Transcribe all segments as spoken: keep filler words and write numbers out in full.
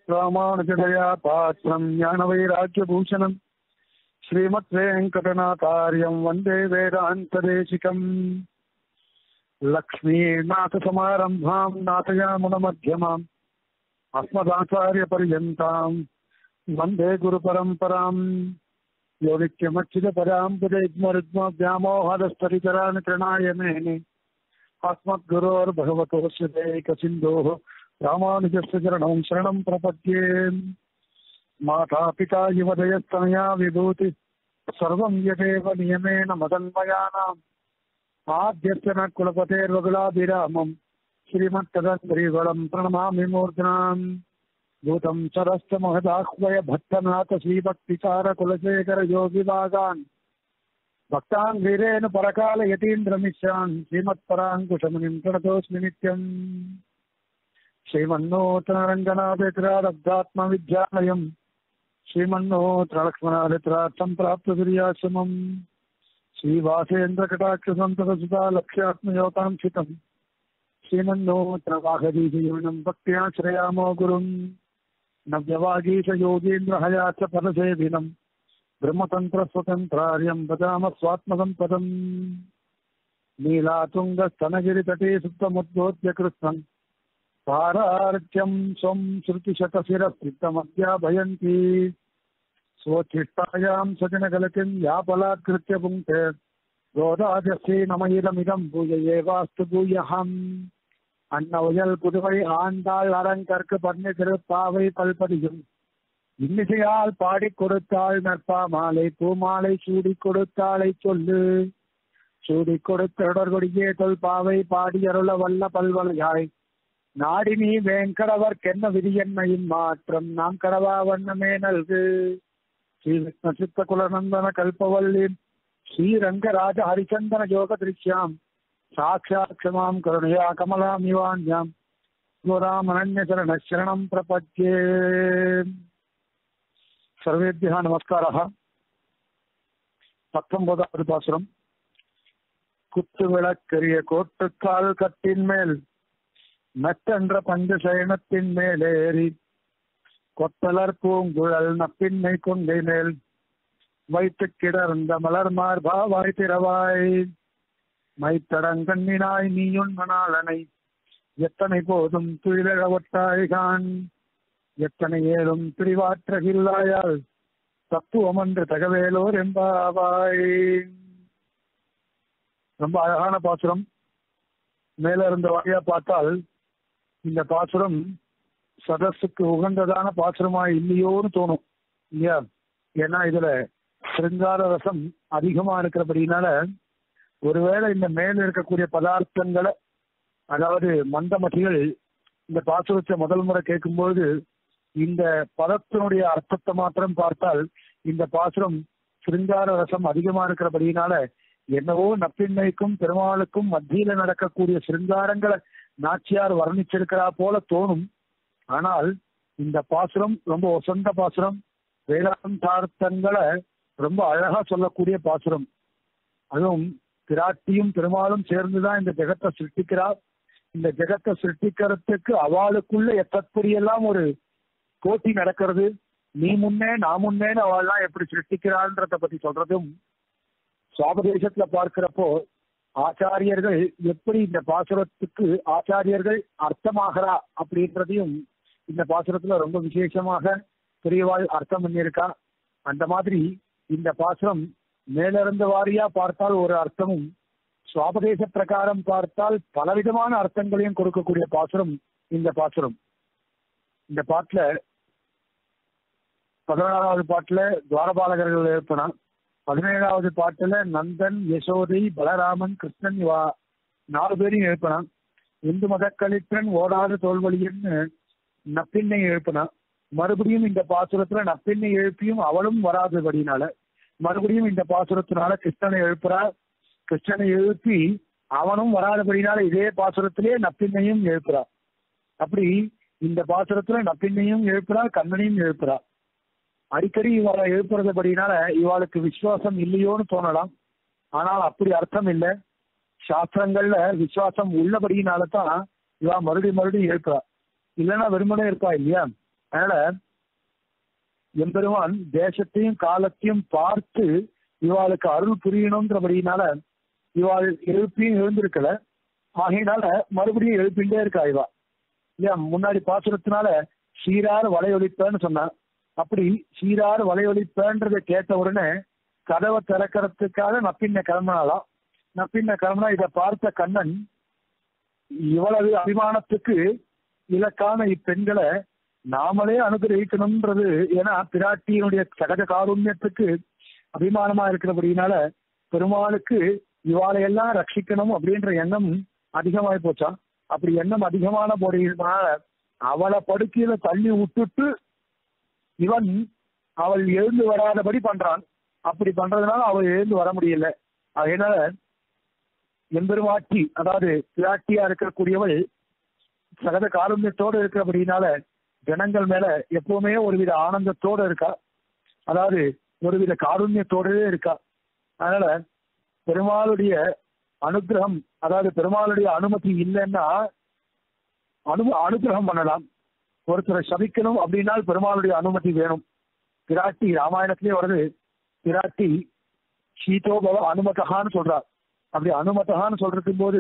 ராமானுஜதயா பாத்திரம் ஞானவைராக்கியபூஷணம் ஸ்ரீமத் வெங்கடநாதார்யம் வந்தே வேதாந்ததேசிகம் லக்ஷ்மீநாதசமாரம்பாம் நாதயாமுனமத்தியமாம் அஸ்மதாச்சாரியபர்யந்தாம் வந்தே குருபரம்பராம் யோ நித்யமச்சிதபராம் புஜைக்மருக்மவ்யாமோஹதஸ்தரிதராணி பிரணாய மேனே अस्मद्गुरोर्भगवतोऽस्य दैकसिन्धोः रामानुजस्य चरणं शरणं प्रपद्ये। माता पिता युवदयस्तनया विभूति सर्वं यदेव नियमेन मदन्मयानाम् आद्यस्य न कुलपतेर्वगुलाभिरामम् श्रीमत्तदङ्घ्रिवलं प्रणमामि मूर्ध्नाम्। भूतं सरश्च महदाह्वय भट्टनाथ श्रीभक्तिसारकुलशेखर योगिभागान् भक्तान् वीरेण परकाल यतीन्द्रमिश्रान् श्रीमत्पराङ्कुशमुनिं प्रणतोऽस्मि नित्यम्। श्रीमन्नूतनरङ्गनाथेत्रारब्धात्मविद्यालयम् श्रीमन्नूतनलक्ष्मणादित्रार्थं प्राप्तदुर्याश्रमम् श्रीवासेन्द्रकटाक्षसन्ततसुता लक्ष्यात्मयोतां चितम् श्रीमन्नूतनवाहदीजीवनं भक्त्या श्रयामो गुरुम् नव्यवागीशयोगीन्द्रहयाच पदसेविनम् ब्रह्मतंत्र स्वतंत्रार्यं भजामः स्वात्मसंपदम्। नीलातुङ्गस्तनगिरितटे सुप्तमुद्बोध्य कृष्णं पारार्त्यं स्वं श्रुतिशतशिरस्थितमध्याभयन्ती स्वोच्छिष्टायां सजनगलकिं यापलात्कृत्य पुङ्क्ते गोदाजस्यै नमैदमिदं भूययेवास्तु भूयहम्। அன்னவயல் புதுவை ஆண்டாள் அரங்கற்கு பண்ணி திருப்பாவை பல்பதியும் இன்னிசையால் பாடி கொடுத்தாள் நற்பா மாலை பூமாலை சூடி கொடுத்தாளை சொல்லு சூடி கொடுத்த தொடர்புடைய தொல்பாவை பாடி அருள வல்ல பல்வலையாய் நாடினி வேங்கடவர் கென்ன விதி என்னையின் மாற்றம் நாம் கடவா வண்ணமே நல்கு. ஸ்ரீ விஷ்ணு சித்த குலநந்தன கல்பவல்லி ஸ்ரீரங்கராஜ ஹரிச்சந்தன யோக திருஷ்யாம் சாட்சாத் க்ஷமாம் கருணையா கமலாம் யுவான்யாம் குராமனன்ய சரண சரணம் பிரபத்யே. सर्वेभ्यः नमस्कारः. பத்தொன்பதாவது பாசுரம். குத்து விளக்கரிய கோட்டுக்கால் கட்டின் மேல் மெத்தென்ற பஞ்சசயனத்தின் மேலேறி கொத்தலர் பூங்குழல் நப்பின்னை கொண்டை மேல் வைத்து கிடர்ந்த மலர் மார்பா வாய் திறவாய் மைத்தடங்கண்ணினாய் நீயுன் மணாளனை எத்தனை போதும் துயிலழ ஒட்டாய்கான் எத்தனை ஏழும் பிரிவாற்றகில்லாயால் தத்துவம் என்று தகவேலோர் என்பாவாய். ரொம்ப அழகான பாசுரம். மேல இருந்த வகையா பார்த்தால் இந்த பாசுரம் சதஸுக்கு உகந்ததான பாசுரமா இல்லையோன்னு தோணும் இல்லையா? ஏன்னா இதுல சிருங்கார ரசம் அதிகமா இருக்கிறபடினால ஒருவேளை இந்த மேல இருக்கக்கூடிய பதார்த்தங்களை, அதாவது மந்தமதிகள் இந்த பாசுரத்தை முதல் முறை கேட்கும்போது இந்த பதத்தினுடைய அர்த்தத்தை மாத்திரம் பார்த்தால் இந்த பாசுரம் சிருங்கார ரசம் அதிகமா இருக்கிறபடினால என்னவோ நப்பின்மைக்கும் பெருமாளுக்கும் மத்தியில நடக்கக்கூடிய சிருங்காரங்களை நாச்சியார் வர்ணிச்சிருக்கிறா போல தோணும். ஆனால் இந்த பாசுரம் ரொம்ப ஒசந்த பாசுரம். வேதாந்தார்த்தங்களை ரொம்ப அழகா சொல்லக்கூடிய பாசுரம். அதுவும் பிராட்டியும் பெருமாளும் சேர்ந்துதான் இந்த ஜெகத்தை சிருஷ்டிக்கிறார். இந்த ஜெகத்தை சிருஷ்டிக்கிறதுக்கு அவளுக்குள்ள எத்தப்படியெல்லாம் ஒரு போட்டி நடக்கிறது. நீ முன்னே நான் முன்னேன்னு அவள்லாம் எப்படி சிருஷ்டிக்கிறான்றத பத்தி சொல்றதும், சுவாபதேசத்துல பார்க்கிறப்போ ஆச்சாரியர்கள் எப்படி இந்த பாசுரத்துக்கு ஆச்சாரியர்கள் அர்த்தமாகிறா அப்படின்றதையும் இந்த பாசுரத்துல ரொம்ப விசேஷமாக பெரியவாள் அர்த்தம் பண்ணியிருக்கா. அந்த மாதிரி இந்த பாசுரம் மேலிருந்த வாரியா பார்த்தால் ஒரு அர்த்தமும், சுவாபதேச பிரகாரம் பார்த்தால் பலவிதமான அர்த்தங்களையும் கொடுக்கக்கூடிய பாசுரம் இந்த பாசுரம். இந்த பாட்டுல பதினேழாவது பாட்டுல துவாரபாலகர்கள் எழுப்பினா, பதினேழாவது பாட்டுல நந்தன் யசோதை பலராமன் கிருஷ்ணன் இவா நாலு பேரையும் எழுப்பினா. இந்து மதக்களித்தன் ஓடாத தோல்வழியன்னு நப்பின்னை எழுப்பினா. மறுபடியும் இந்த பாசுரத்துல நப்பின்னை எழுப்பியும் அவளும் வராதபடினால மறுபடியும் இந்த பாசுரத்தினால கிருஷ்ணனை எழுப்புறா. கிருஷ்ணனை எழுப்பி அவனும் வராதபடினால இதே பாசுரத்திலே நப்பின்னையும் எழுப்புறா. அப்படி இந்த பாசுரத்துல நப்பின்னையும் எழுப்புறா, கண்ணனையும் எழுப்புறா. அடிக்கடி இவளை எழுப்புறதுபடினால இவாளுக்கு விசுவாசம் இல்லையோன்னு தோணலாம். ஆனால் அப்படி அர்த்தம் இல்லை. சாஸ்திரங்கள்ல விசுவாசம் உள்ளபடியினால தான் இவா மறுபடியும் மறுபடியும் எழுப்புறா. இல்லைன்னா வெறுமனே இருப்பா இல்லையா? அதனால எம்பெருமான் தேசத்தையும் காலத்தையும் பார்த்து இவாளுக்கு அருள் புரியணும்ன்றபடினால இவாள் எழுப்பியும் எழுந்திருக்கல. ஆகையினால மறுபடியும் எழுப்பிண்டே இருக்கா இவா இல்லையா. முன்னாடி பாசுரத்தினால சீரார் வலையொலிப்பேன்னு சொன்னான். அப்படி சீரார் வலையொலிப்பேன்றதை கேட்ட உடனே கதவை திறக்கிறதுக்காக நப்பின்ன கிளம்பினாலாம். நப்பின்ன கிளம்பினா இதை பார்த்த கண்ணன் இவ்வளவு அபிமானத்துக்கு இலக்கான இப்பெண்களை நாமளே அனுகிரகிக்கணும்ன்றது, ஏன்னா பிராட்டியினுடைய சகஜ காருண்யத்துக்கு அபிமானமா இருக்கிறபடினால பெருமாளுக்கு இவாளையெல்லாம் ரட்சிக்கணும் அப்படின்ற எண்ணம் அதிகமாகி போச்சான். அப்படி எண்ணம் அதிகமான போடுகிறதுனால அவளை படுக்கையில தள்ளி விட்டுட்டு இவன் அவள் எழுந்து வராதபடி பண்றான். அப்படி பண்றதுனால அவள் எழுந்து வர முடியல. அதனால எம்பெருமாட்டி, அதாவது பிராட்டியா இருக்கக்கூடியவள் சகஜ காருண்யத்தோடு இருக்கிறபடினால ஜனங்கள் மேல எப்பவுமே ஒருவித ஆனந்தத்தோடு இருக்கா, அதாவது ஒருவித காருண்யத்தோடவே இருக்கா. அதனால பெருமாளுடைய அனுகிரகம், அதாவது பெருமாளுடைய அனுமதி இல்லைன்னா அனு அனுகிரகம் பண்ணலாம். ஒருத்தரை சபிக்கணும் அப்படின்னால் பெருமாளுடைய அனுமதி வேணும். பிராட்டி ராமாயணத்திலே வருது, பிராட்டி சீதோபவ அனுமதகான்னு சொல்றார். அப்படி அனுமதகான்னு சொல்றதுக்கும் போது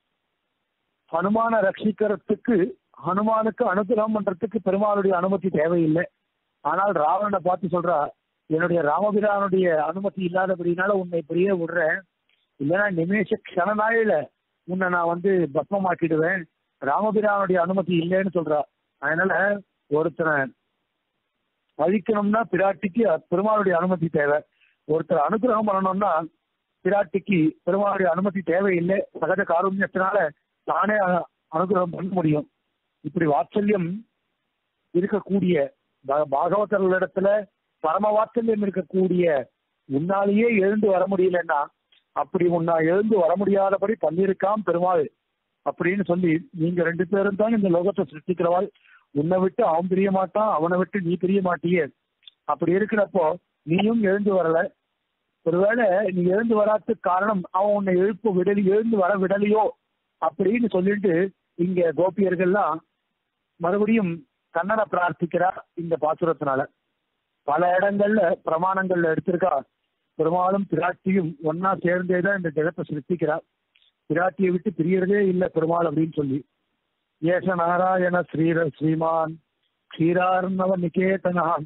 ஹனுமான ரட்சிக்கிறதுக்கு, ஹனுமானுக்கு அனுகிரகம் பண்றதுக்கு பெருமாளுடைய அனுமதி தேவையில்லை. ஆனால் ராவணனை பார்த்து சொல்றா, என்னுடைய ராமபிரானுடைய அனுமதி இல்லாதபடினால உன்னை இப்படியே விடுறேன், இல்லைன்னா நிமேஷ க்ஷணநாயில உன்னை நான் வந்து பத்மமாக்கிடுவேன், ராமபிரானுடைய அனுமதி இல்லைன்னு சொல்றா. அதனால ஒருத்தனை அழிக்கணும்னா பிராட்டிக்கு பெருமாளுடைய அனுமதி தேவை. ஒருத்தர் அனுகிரகம் பண்ணணும்னா பிராட்டிக்கு பெருமாளுடைய அனுமதி தேவையில்லை. சகஜ காருண்யத்தினால தானே அனுகிரகம் பண்ண முடியும். இப்படி வாத்சல்யம் இருக்கக்கூடிய பாகவதர்களிடத்துல பரம வாத்சல்யம் இருக்கக்கூடிய உன்னாலேயே எழுந்து வர முடியலன்னா, அப்படி உன்னா எழுந்து வர முடியாதபடி பண்ணியிருக்காம் பெருமாள் அப்படின்னு சொல்லி, நீங்க ரெண்டு பேரும் தான் இந்த லோகத்தை சிருஷ்டிக்கிறவாள், உன்னை விட்டு அவன் பிரிய மாட்டான், அவனை விட்டு நீ பிரிய மாட்டியே. அப்படி இருக்கிறப்போ நீயும் எழுந்து வரல. ஒருவேளை நீ எழுந்து வராதுக்கு காரணம் அவன் உன்னை எழுப்பு விடலி எழுந்து வர விடலையோ அப்படின்னு சொல்லிட்டு இங்க கோபியர்கள்லாம் மறுபடியும் கண்ணனை பிரார்த்திக்கிறா. இந்த பாசுரத்தினால பல இடங்கள்ல பிரமாணங்கள்ல எடுத்திருக்கா, பெருமாளும் பிராட்டியும் ஒன்னா சேர்ந்தேதான் இந்த ஜெகத்தை சிருஷ்டிக்கிறார், பிராட்டியை விட்டு பிரியறதே இல்லை பெருமாள் அப்படின்னு சொல்லி. ஏஷ நாராயண ஸ்ரீர ஸ்ரீமான் க்ஷீரார்ணவ நிகேதனான்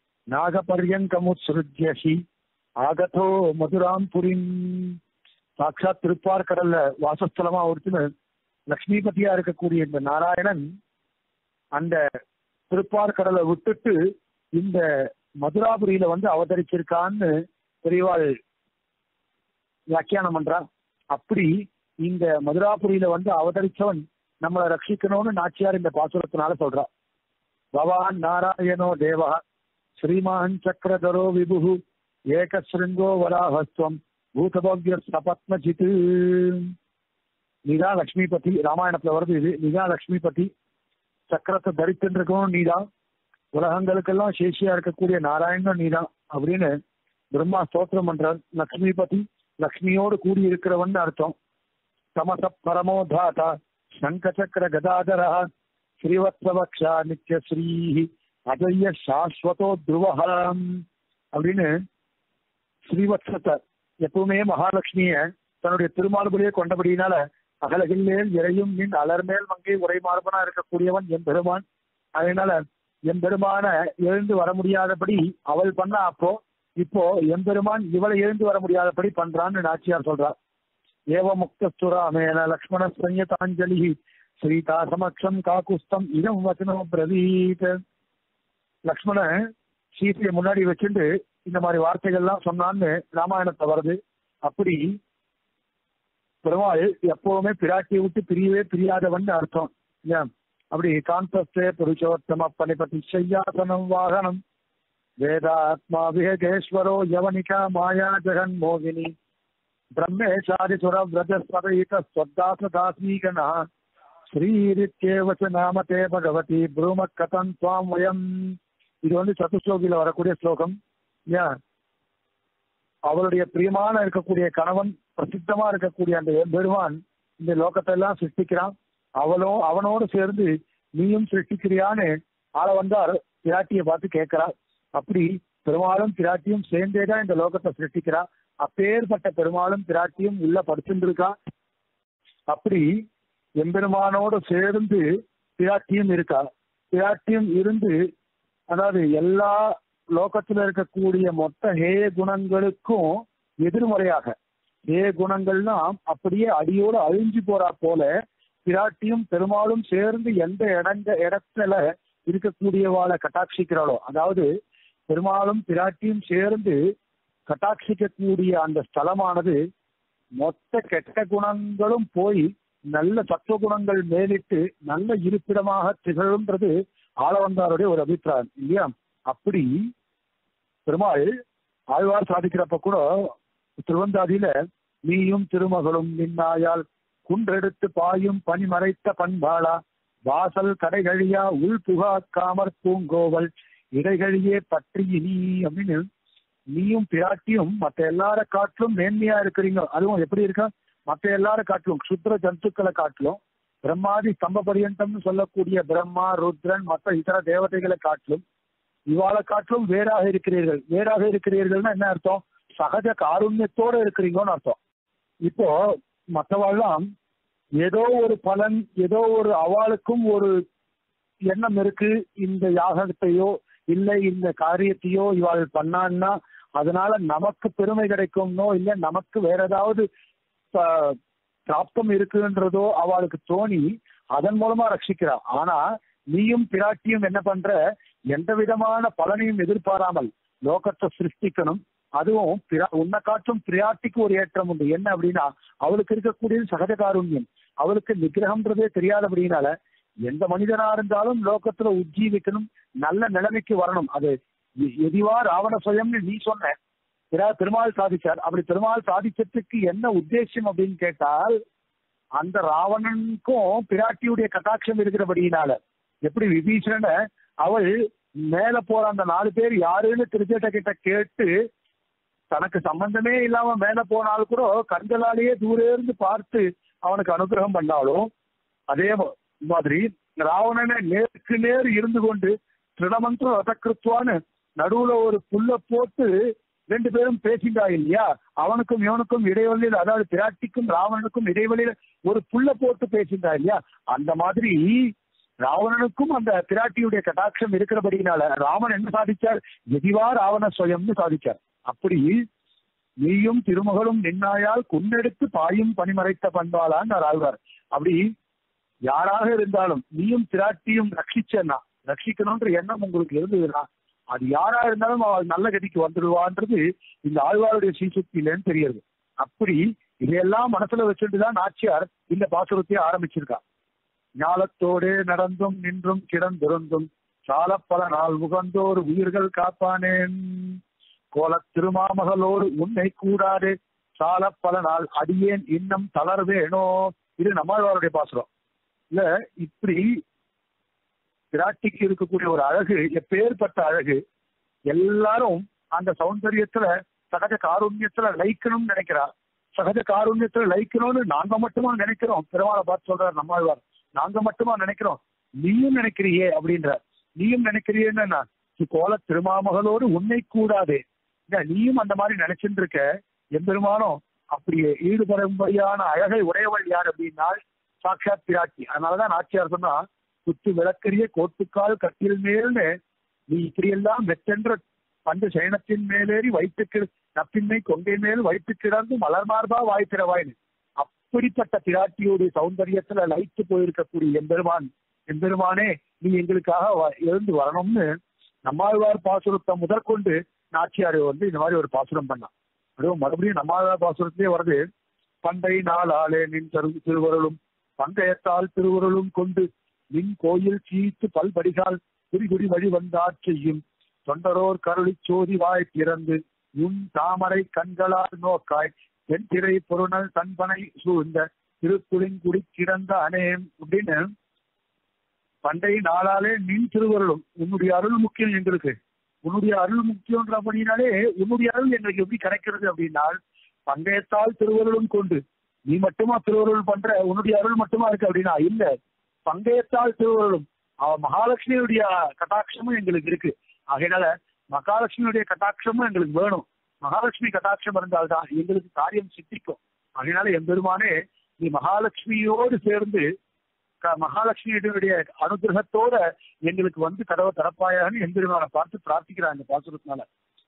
நாகபர்யங்கமுத்ஸ்ருஜ்யசி ஆகதோ மதுராம் புரிம். சாட்சாத் திருப்பார் கடல்ல வாசஸ்தலமா ஒருத்தர் லக்ஷ்மிபதியா இருக்கக்கூடிய இந்த நாராயணன் அந்த திருப்பார் கடலை விட்டுட்டு இந்த மதுராபுரியில வந்து அவதரிச்சிருக்கான்னு பெரியவாள் வியாக்கியானம் பண்றா. அப்படி இந்த மதுராபுரியில வந்து அவதரிச்சவன் நம்மளை ரட்சிக்கணும்னு நாச்சியார் இந்த பாசுரத்தினால சொல்றா. பவான் நாராயணோ தேவா ஸ்ரீமான் சக்கரதரோ விபு ஏகஸ்ருங்கோ வராஹஸ்வம் பூதபவ்ய சபத்மஜித். நீதா லக்ஷ்மிபதி, ராமாயணத்துல வருது இது. நீதா லக்ஷ்மிபதி, சக்கரத்தை தரித்திருக்கணும் நீதான், உலகங்களுக்கெல்லாம் சேஷியா இருக்கக்கூடிய நாராயணன் நீதான் அப்படின்னு பிரம்மா ஸ்தோத்திரம் பண்றார். லக்ஷ்மிபதி லக்ஷ்மியோடு கூடி இருக்கிறவன் அர்த்தம். தமச பரமோ தாதா சங்க சக்கர கதாதரா ஸ்ரீவத்சவக்ஷா நித்ய ஸ்ரீ அஜய சாஸ்வதோ துருவஹம் அப்படின்னு ஸ்ரீவத்சத்தை எப்பவுமே மகாலட்சுமிய தன்னுடைய திருமாலுபடியே கொண்டபடியினால அகலகில்லேல் இறையும் நின் அலர்மேல் மங்கை உரைமார்பனா இருக்கக்கூடியவன் என் பெருமான். அதனால என் பெருமான எழுந்து வர முடியாதபடி அவள் பண்ணா, அப்போ இப்போ எம்பெருமான் இவளை எழுந்து வர முடியாதபடி பண்றான்னு நாச்சியார் சொல்றார். ஏவ முக்தஸ்துராமேன லக்ஷ்மண சஞ்சதாஞ்சலி ஸ்ரீதா சமக்ஷம் காக்குஸ்தம் இதம் வச்சனம் பிரவீத். லக்ஷ்மண சீதையை முன்னாடி வச்சுட்டு இந்த மாதிரி வார்த்தைகள்லாம் சொன்னான்னு ராமாயணத்தை வருது. அப்படி பெருமாள் எப்பவுமே பிராட்டியை விட்டு பிரியவே பிரியாதவன் அர்த்தம். ஏன் அப்படி காந்தஸ்தே புருஷோத்தம பனிபதி சையாசனம் வாகனம் வேதாத்மா விஹகேஸ்வரோ யவனிகா மாயா ஜெகன் மோகினி பிரம்மேச்சாரி சுர விரஜஸ்வரீக ஸ்வத்தாசதாசீகனா ஸ்ரீரித்யேவச நாமதே பகவதி ப்ரூம கதம் துவாம் வயம். இது வந்து சதுஸ்லோகியில வரக்கூடிய ஸ்லோகம். ஏன் அவளுடைய பிரியமான இருக்கக்கூடிய கணவன், பிரசித்தமா இருக்கக்கூடிய அந்த பெருமான் இந்த லோகத்தை எல்லாம் சிருஷ்டிக்கிறான். அவளோ அவனோடு சேர்ந்து நீயும் சிருஷ்டிக்கிறியான்னு ஆள வந்தார் பிராட்டியை பார்த்து கேட்கிறா. அப்படி பெருமாளும் பிராட்டியும் சேர்ந்தேதான் இந்த லோகத்தை சிருஷ்டிக்கிறா. அப்பேற்பட்ட பெருமாளும் பிராட்டியும் உள்ள படுத்துட்டு இருக்கா. அப்படி எம்பெருமானோடு சேர்ந்து பிராட்டியும் இருக்கா. பிராட்டியும் இருந்து அதாவது எல்லா லோகத்துல இருக்கக்கூடிய மொத்த ஹேய குணங்களுக்கும் எதிர்மறையாக ஹேய குணங்கள்னா அப்படியே அடியோடு அழிஞ்சு போறா போல பிராட்டியும் பெருமாளும் சேர்ந்து எந்த இடங்க இடத்துல இருக்கக்கூடியவாளை கட்டாட்சிக்கிறாளோ, அதாவது பெருமாளும் பிராட்டியும் சேர்ந்து கட்டாட்சிக்கக்கூடிய அந்த ஸ்தலமானது மொத்த கெட்ட குணங்களும் போய் நல்ல சத்துவ குணங்கள் மேலிட்டு நல்ல இருப்பிடமாக திகழும்ன்றது ஆளவந்தாருடைய ஒரு அபிப்பிராயம் இல்லையா. அப்படி பெருமாள் ஆழ்வார் சாதிக்கிறப்ப கூட திருவந்தாதியில நீயும் திருமகளும் நின்னாயால் குன்றெடுத்து பாயும் பனி மறைத்த பண்பாளா வாசல் கடைகழியா உள் புகா காமர் பூங்கோவல் இடைகழியே பற்றி நீ அப்படின்னு நீயும் பிராட்டியும் மற்ற எல்லார காட்டிலும் மேன்மையா இருக்கிறீங்க. அதுவும் எப்படி இருக்கா, மற்ற எல்லார காட்டிலும் சுத்திர ஜந்துக்களை காட்டிலும் பிரம்மாதி ஸ்தம்ப பரியந்தம்னு சொல்லக்கூடிய பிரம்மா ருத்ரன் மற்ற இதர தேவதைகளை காட்டிலும் இவாளை காட்டிலும் வேறாக இருக்கிறீர்கள். வேறாக இருக்கிறீர்கள்னா என்ன அர்த்தம், சகஜ காருண்யத்தோட இருக்கிறீங்கன்னு அர்த்தம். இப்போ மற்றவாள்லாம் ஏதோ ஒரு பலன் ஏதோ ஒரு அவளுக்கும் ஒரு எண்ணம் இருக்கு, இந்த யாகத்தையோ இல்லை இந்த காரியத்தையோ இவாள் பண்ணான்னா அதனால நமக்கு பெருமை கிடைக்கும்னோ இல்லை நமக்கு வேற ஏதாவது பிராப்தம் இருக்குன்றதோ அவளுக்கு தோணி அதன் மூலமா ரட்சிக்கிறா. ஆனா நீயும் பிராட்டியும் என்ன பண்ற, எந்த விதமான பலனையும் எதிர்பாராமல் லோகத்தை சிருஷ்டிக்கணும். அதுவும் பிரா உன்னை காட்டும் பிராட்டிக்கு ஒரு ஏற்றம் உண்டு. என்ன அப்படின்னா அவளுக்கு இருக்கக்கூடியது சகஜ காருண்யம், அவளுக்கு நிகிரகம்ன்றதே தெரியாதபடினால எந்த மனிதனா இருந்தாலும் லோகத்துல உஜ்ஜீவிக்கணும், நல்ல நிலைமைக்கு வரணும். அது எதிவா ராவண சுயம்னு நீ சொன்ன பெருமாள் சாதிச்சார். அப்படி பெருமாள் சாதிச்சதுக்கு என்ன உத்தேசம் அப்படின்னு கேட்டால் அந்த ராவணனுக்கும் பிராட்டியுடைய கட்டாட்சம் இருக்கிறபடியினால எப்படி விபீஷண அவள் மேல போற அந்த நாலு பேர் யாருன்னு திருச்சேட்ட கிட்ட கேட்டு தனக்கு சம்பந்தமே இல்லாம மேல போனாலும் கூட கண்களாலேயே தூரே இருந்து பார்த்து அவனுக்கு அனுகிரகம் பண்ணாலும் அதே மாதிரி ராவணனை நேருக்கு நேர் இருந்து கொண்டு திருடமந்திரம் ரதக்கிருத்துவான்னு நடுவுல ஒரு புல்ல போட்டு ரெண்டு பேரும் பேசிண்டா இல்லையா, அவனுக்கும் இவனுக்கும் இடைவெளியில் அதாவது பிராட்டிக்கும் ராவணனுக்கும் இடைவெளியில ஒரு புல்ல போட்டு பேசிண்டா இல்லையா, அந்த மாதிரி ராவணனுக்கும் அந்த பிராட்டியுடைய கட்டாட்சம் இருக்கிறபடினால ராமன் என்ன சாதிச்சார், எதிவா ராவண சுயம்னு சாதிச்சார். அப்படி நீயும் திருமகளும் நின்னாயால் குன்னெடுத்து பாயும் பனிமறைத்த பண்பாளான்னு ஆழ்வார். அப்படி யாராக இருந்தாலும் நீயும் பிராட்டியும் ரட்சிச்சேன்னா ரட்சிக்கணும்ன்ற எண்ணம் உங்களுக்கு இருந்ததுன்னா அது யாரா இருந்தாலும் அவள் நல்ல கதிக்கு வந்துடுவான்றது இந்த ஆழ்வாருடைய சீசுக்தியிலேன்னு தெரியுது. அப்படி இதையெல்லாம் மனசுல வச்சுட்டுதான் நாச்சியார் இந்த பாசுரத்தையே ஆரம்பிச்சிருக்கா. ஞாலத்தோடே நடந்தும் நின்றும் கிடந்திருந்தும் சால பல நாள் முகந்தோர் உயிர்கள் காப்பானேன் கோல திருமாமகளோடு உன்னை கூடாது சால பல நாள் அடியேன் இன்னும் தளர்வேணோ. இது நம்மாழ்வாருடைய பாசுரம் இல்ல. இப்படி பிராட்டிக்கு இருக்கக்கூடிய ஒரு அழகு எப்பேற்பட்ட அழகு, எல்லாரும் அந்த சௌந்தரியத்துல சகஜ காருண்யத்துல லயிக்கணும்னு நினைக்கிறா. சகஜ காருண்யத்துல லயிக்கணும்னு நாங்க மட்டுமா நினைக்கிறோம், பெருமாளை பார்த்து சொல்றாரு நம்மாழ்வார், நாங்க மட்டுமா நினைக்கிறோம், நீயும் நினைக்கிறியே அப்படின்ற. நீயும் நினைக்கிறியேன்னு கோல திருமாமகளோடு உன்னை கூடாது, நீயும் அந்த மாதிரி நினைச்சுட்டு இருக்க. எம்பெருமானும் அப்படியே ஈடுபடும்படியான அழகை உடையவள் யார் அப்படின்னா சாட்சாத் பிராட்டி. அதனாலதான் நாச்சியார் சொன்னா குத்து விளக்கரிய கோட்டுக்கால் கட்டில் மேல்னு நீ இப்படியெல்லாம் வெற்றென்ற பண்டு சயனத்தின் மேலேறி வைத்து நப்பின்மை கொங்கை மேல் வைத்து கிடந்து மலர் மார்பா வாய்த்திரவாயின்னு அப்படிப்பட்ட பிராட்டியோடைய சௌந்தரியத்துல லயித்து போயிருக்கக்கூடிய எம்பெருமான், எம்பெருமானே நீ எங்களுக்காக எழுந்து வரணும்னு நம்மாழ்வார் பாசுரத்தை முதற்கொண்டு நாச்சியார் வந்து இந்த மாதிரி ஒரு பாசுரம் பண்ணான். அதுவும் மறுபடியும் நம்மாழ்வார் பாசுரத்திலே வருது, பண்டை நாள் ஆளே நின் தரு திருவருளும் பந்தயத்தால் திருவருளும் கொண்டு நின் கோயில் சீத்து பல்படிகால் குறிகுடி வழி வந்தாற் செய்யும் தொண்டரோர் கருளி சோதி வாய் திறந்து உன் தாமரை கண்களால் நோக்காய் தென் திரை பொருணல் தன்பனை சூழ்ந்த திருப்புளிங்குடி கிடந்த அனேம் அப்படின்னு பண்டை நாளாலே நின் திருவருளும் உன்னுடைய அருள் முக்கியம் எங்களுக்கு, உன்னுடைய அருள் முக்கியன்ற அப்படின்னாலே உன்னுடைய அருள் எங்களுக்கு எப்படி கிடைக்கிறது அப்படின்னா பந்தயத்தால் திருவருளும் கொண்டு நீ மட்டுமா திருவருள் பண்ற, உன்னுடைய அருள் மட்டுமா இருக்கு அப்படின்னா இல்ல, பந்தயத்தால் திருவருளும் அவ மகாலட்சுமியுடைய கட்டாட்சமும் எங்களுக்கு இருக்கு. ஆகையினால மகாலட்சுமியுடைய கட்டாட்சமும் எங்களுக்கு வேணும். மகாலட்சுமி கட்டாட்சம் இருந்தால்தான் எங்களுக்கு காரியம் சித்திக்கும். அதனால எம்பெருமானே நீ மகாலட்சுமியோடு சேர்ந்து மகாலட்சுமியுடைய அனுகிரகத்தோட எங்களுக்கு வந்து கதவை தரப்பாயான்னு எம்பெருமானை பார்த்து பிரார்த்திக்கிறாங்க பாசுரத்தினால.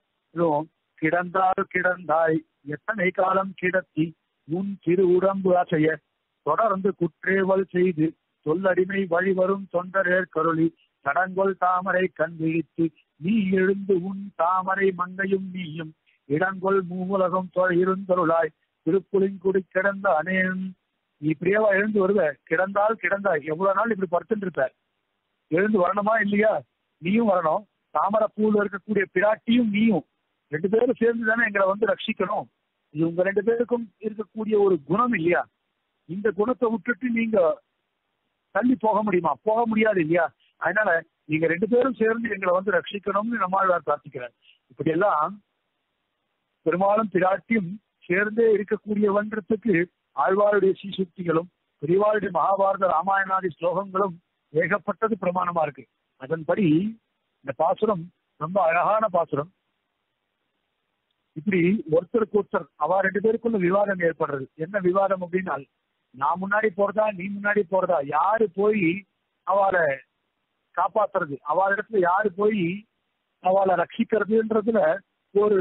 கிடந்தால் கிடந்தாய் எத்தனை காலம் கிடத்தி உன் திரு உடம்பு அசைய தொடர்ந்து குற்றேவல் செய்து சொல்லடிமை வழிவரும் தொண்டரேர் கருளி தடங்கொள் தாமரை கண் விழித்து நீ எழுந்து உன் தாமரை மங்கையும் நீயும் இடங்கொள் மூவுலகம் இருந்தருளாய் திருப்புலிங்குடி கிடந்த அனேன். நீ பிரியவா எழுந்து வருவ, கிடந்தால் கிடந்தாய் எவ்வளவு நாள் இப்படி படுத்துட்டு இருப்ப, எழுந்து வரணுமா இல்லையா? நீயும் வரணும், தாமரப்பூல இருக்கக்கூடிய பிராட்டியும் நீயும் ரெண்டு பேரும் சேர்ந்து தானே எங்களை வந்து ரட்சிக்கணும். இது உங்க ரெண்டு பேருக்கும் இருக்கக்கூடிய ஒரு குணம் இல்லையா? இந்த குணத்தை விட்டுட்டு நீங்க தள்ளி போக முடியுமா? போக முடியாது இல்லையா? அதனால நீங்க ரெண்டு பேரும் சேர்ந்து எங்களை வந்து ரட்சிக்கணும்னு நம்மாழ்வார் பிரார்த்திக்கிறார். இப்படி எல்லாம் பெரும்பாலும் பிராட்டியும் சேர்ந்தே இருக்கக்கூடியவன்றதுக்கு ஆழ்வாருடைய சீசுக்திகளும் பெரியவாளுடைய மகாபாரத ராமாயணாதி ஸ்லோகங்களும் ஏகப்பட்டது பிரமாணமா இருக்கு. அதன்படி இந்த பாசுரம் ரொம்ப அழகான பாசுரம். இப்படி ஒருத்தருக்கு ஒருத்தர் அவ ரெண்டு பேருக்குள்ள விவாதம் ஏற்படுறது. என்ன விவாதம் அப்படின்னா, நான் முன்னாடி போறதா நீ முன்னாடி போறதா, யாரு போய் அவளை காப்பாத்துறது, அவள் இடத்துல யாரு போய் அவளை ரட்சிக்கிறதுன்றதுல ஒரு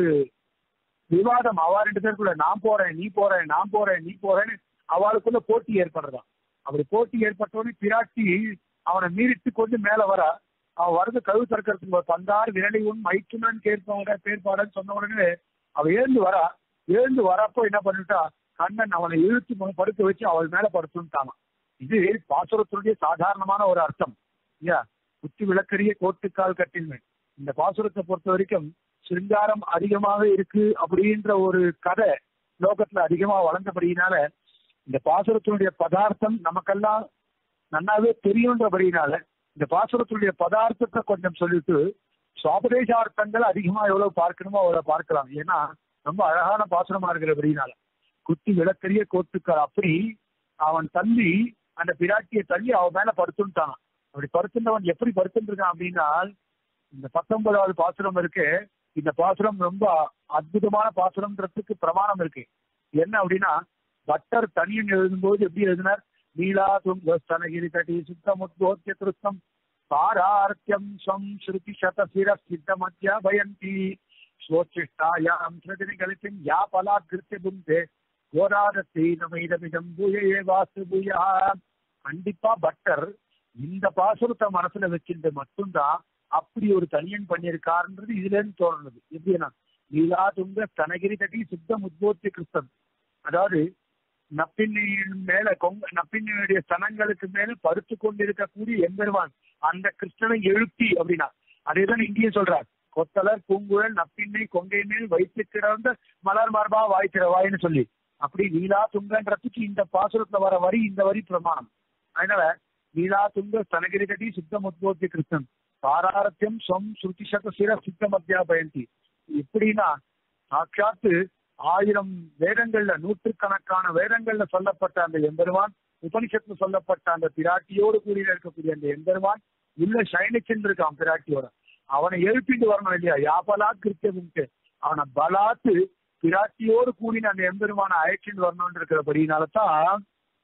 விவாதம். அவ ரெண்டு பேருக்குள்ள நான் போறேன் நீ போறேன் நான் போறேன் நீ போறேன்னு அவளுக்குள்ள போட்டி ஏற்படுறதான். அப்படி போட்டி ஏற்பட்டோன்னு பிராட்டி அவனை மீறிட்டு கொண்டு மேல வர, அவன் வரது கழுவு திறக்கிறதுக்கு தந்தார் விரலை உன் மைத்துனன் கேட்பாட பேர்பாடன்னு சொன்ன உடனே அவ எழுந்து வரா. எழுந்து வரப்போ என்ன பண்ணிட்டா, கண்ணன் அவனை இழுத்து படுக்க வச்சு அவள் மேல படுத்துட்டானா. இது பாசுரத்தினுடைய சாதாரணமான ஒரு அர்த்தம் இல்லையா? குத்தி விளக்கரிய கோட்டுக்கால் கட்டின்மை. இந்த பாசுரத்தை பொறுத்த வரைக்கும் சிருங்காரம் அதிகமாக இருக்கு அப்படின்ற ஒரு கதை லோகத்துல அதிகமா வளர்ந்தபடியினால இந்த பாசுரத்தினுடைய பதார்த்தம் நமக்கெல்லாம் நன்னாவே தெரியுன்றபடியினால இந்த பாசுரத்தினுடைய பதார்த்தத்தை கொஞ்சம் சொல்லிட்டு சுவாபதேசார்த்தங்கள் அதிகமா எவ்வளவு பார்க்கணுமோ அவ்வளவு பார்க்கலாம். ஏன்னா ரொம்ப அழகான பாசுரமா இருக்கிறபடினால குத்தி விளக்கரிய கோட்டுக்கால் அப்படி அவன் தள்ளி அந்த பிராட்டியை தள்ளி அவன் மேல படுத்துட்டான். அப்படி படுத்துட்டவன் எப்படி படுத்துருக்கான் அப்படின்னா, இந்த பத்தொன்பதாவது பாசுரம் இருக்கு. இந்த பாசுரம் ரொம்ப அற்புதமான பாசுரம்ன்றதுக்கு பிரமாணம் இருக்கு. என்ன அப்படின்னா, பட்டர் தனியன் எழுதும்போது எப்படி எழுதினார், நீலா துங்கஸ்தனகிரி தட்டி சுத்தமுத்வோத்திய திருத்தம் பாரார்த்தியம் ஸ்வம் ஸ்ருதி சத சிர சித்த மத்தியா பயந்தி ஸ்வோச்சிஷ்டாயாம் ஸ்ருதினி கலிப்பின் யா பலாகிருத்திய புந்தே கோராதத்தை நமைதமிதம் பூயே வாசு பூயா. கண்டிப்பா பட்டர் இந்த பாசுரத்தை மனசுல வச்சுட்டு மட்டும்தான் அப்படி ஒரு தனியன் பண்ணியிருக்காருன்றது இதுல இருந்து தோணுது. எப்படின்னா, நீலா துங்க ஸ்தனகிரி தட்டி சுத்தம் உத்போத்திய கிருஷ்ணன், அதாவது நப்பின்னின் மேல கொங்க நப்பின்னுடைய ஸ்தனங்களுக்கு மேல படுத்து கொண்டிருக்கக்கூடிய எம்பெருமான் அந்த கிருஷ்ணனை எழுப்பி அப்படின்னா அதேதான் இங்கேயும் சொல்றார். கொத்தலர் பூங்குழல் நப்பின்னை கொங்கை மேல் வைத்து கிடந்த மலர் மார்பா வாய் திறவாயின்னு சொல்லி அப்படி நீலா துங்கன்றதுக்கு இந்த பாசுரத்துல வர வரி இந்த வரி பிரமாணம். அதனால நீலா துங்க ஸ்தனகிரி தட்டி சுத்தம் உத்போத்திய கிருஷ்ணன் பாராரத்தியம் ஸ்வம் ஸ்ருதி சத சிர சித்த மத்தியா பயந்தி. எப்படின்னா, சாட்சாத்து ஆயிரம் வேதங்கள்ல நூற்றுக்கணக்கான வேதங்கள்ல சொல்லப்பட்ட அந்த எம்பெருமான், உபனிஷத்துல சொல்லப்பட்ட அந்த பிராட்டியோடு கூடிய இருக்கக்கூடிய அந்த எம்பெருமான் உள்ள சயனிச்சுன்னு இருக்கான் பிராட்டியோட. அவனை எழுப்பிட்டு வரணும் இல்லையா? யாபலா கிருத்தியமுக்கு அவனை பலாத்து பிராட்டியோடு கூடின அந்த எம்பெருமான அழைச்சிட்டு வரணும்னு இருக்கிறபடினாலதான்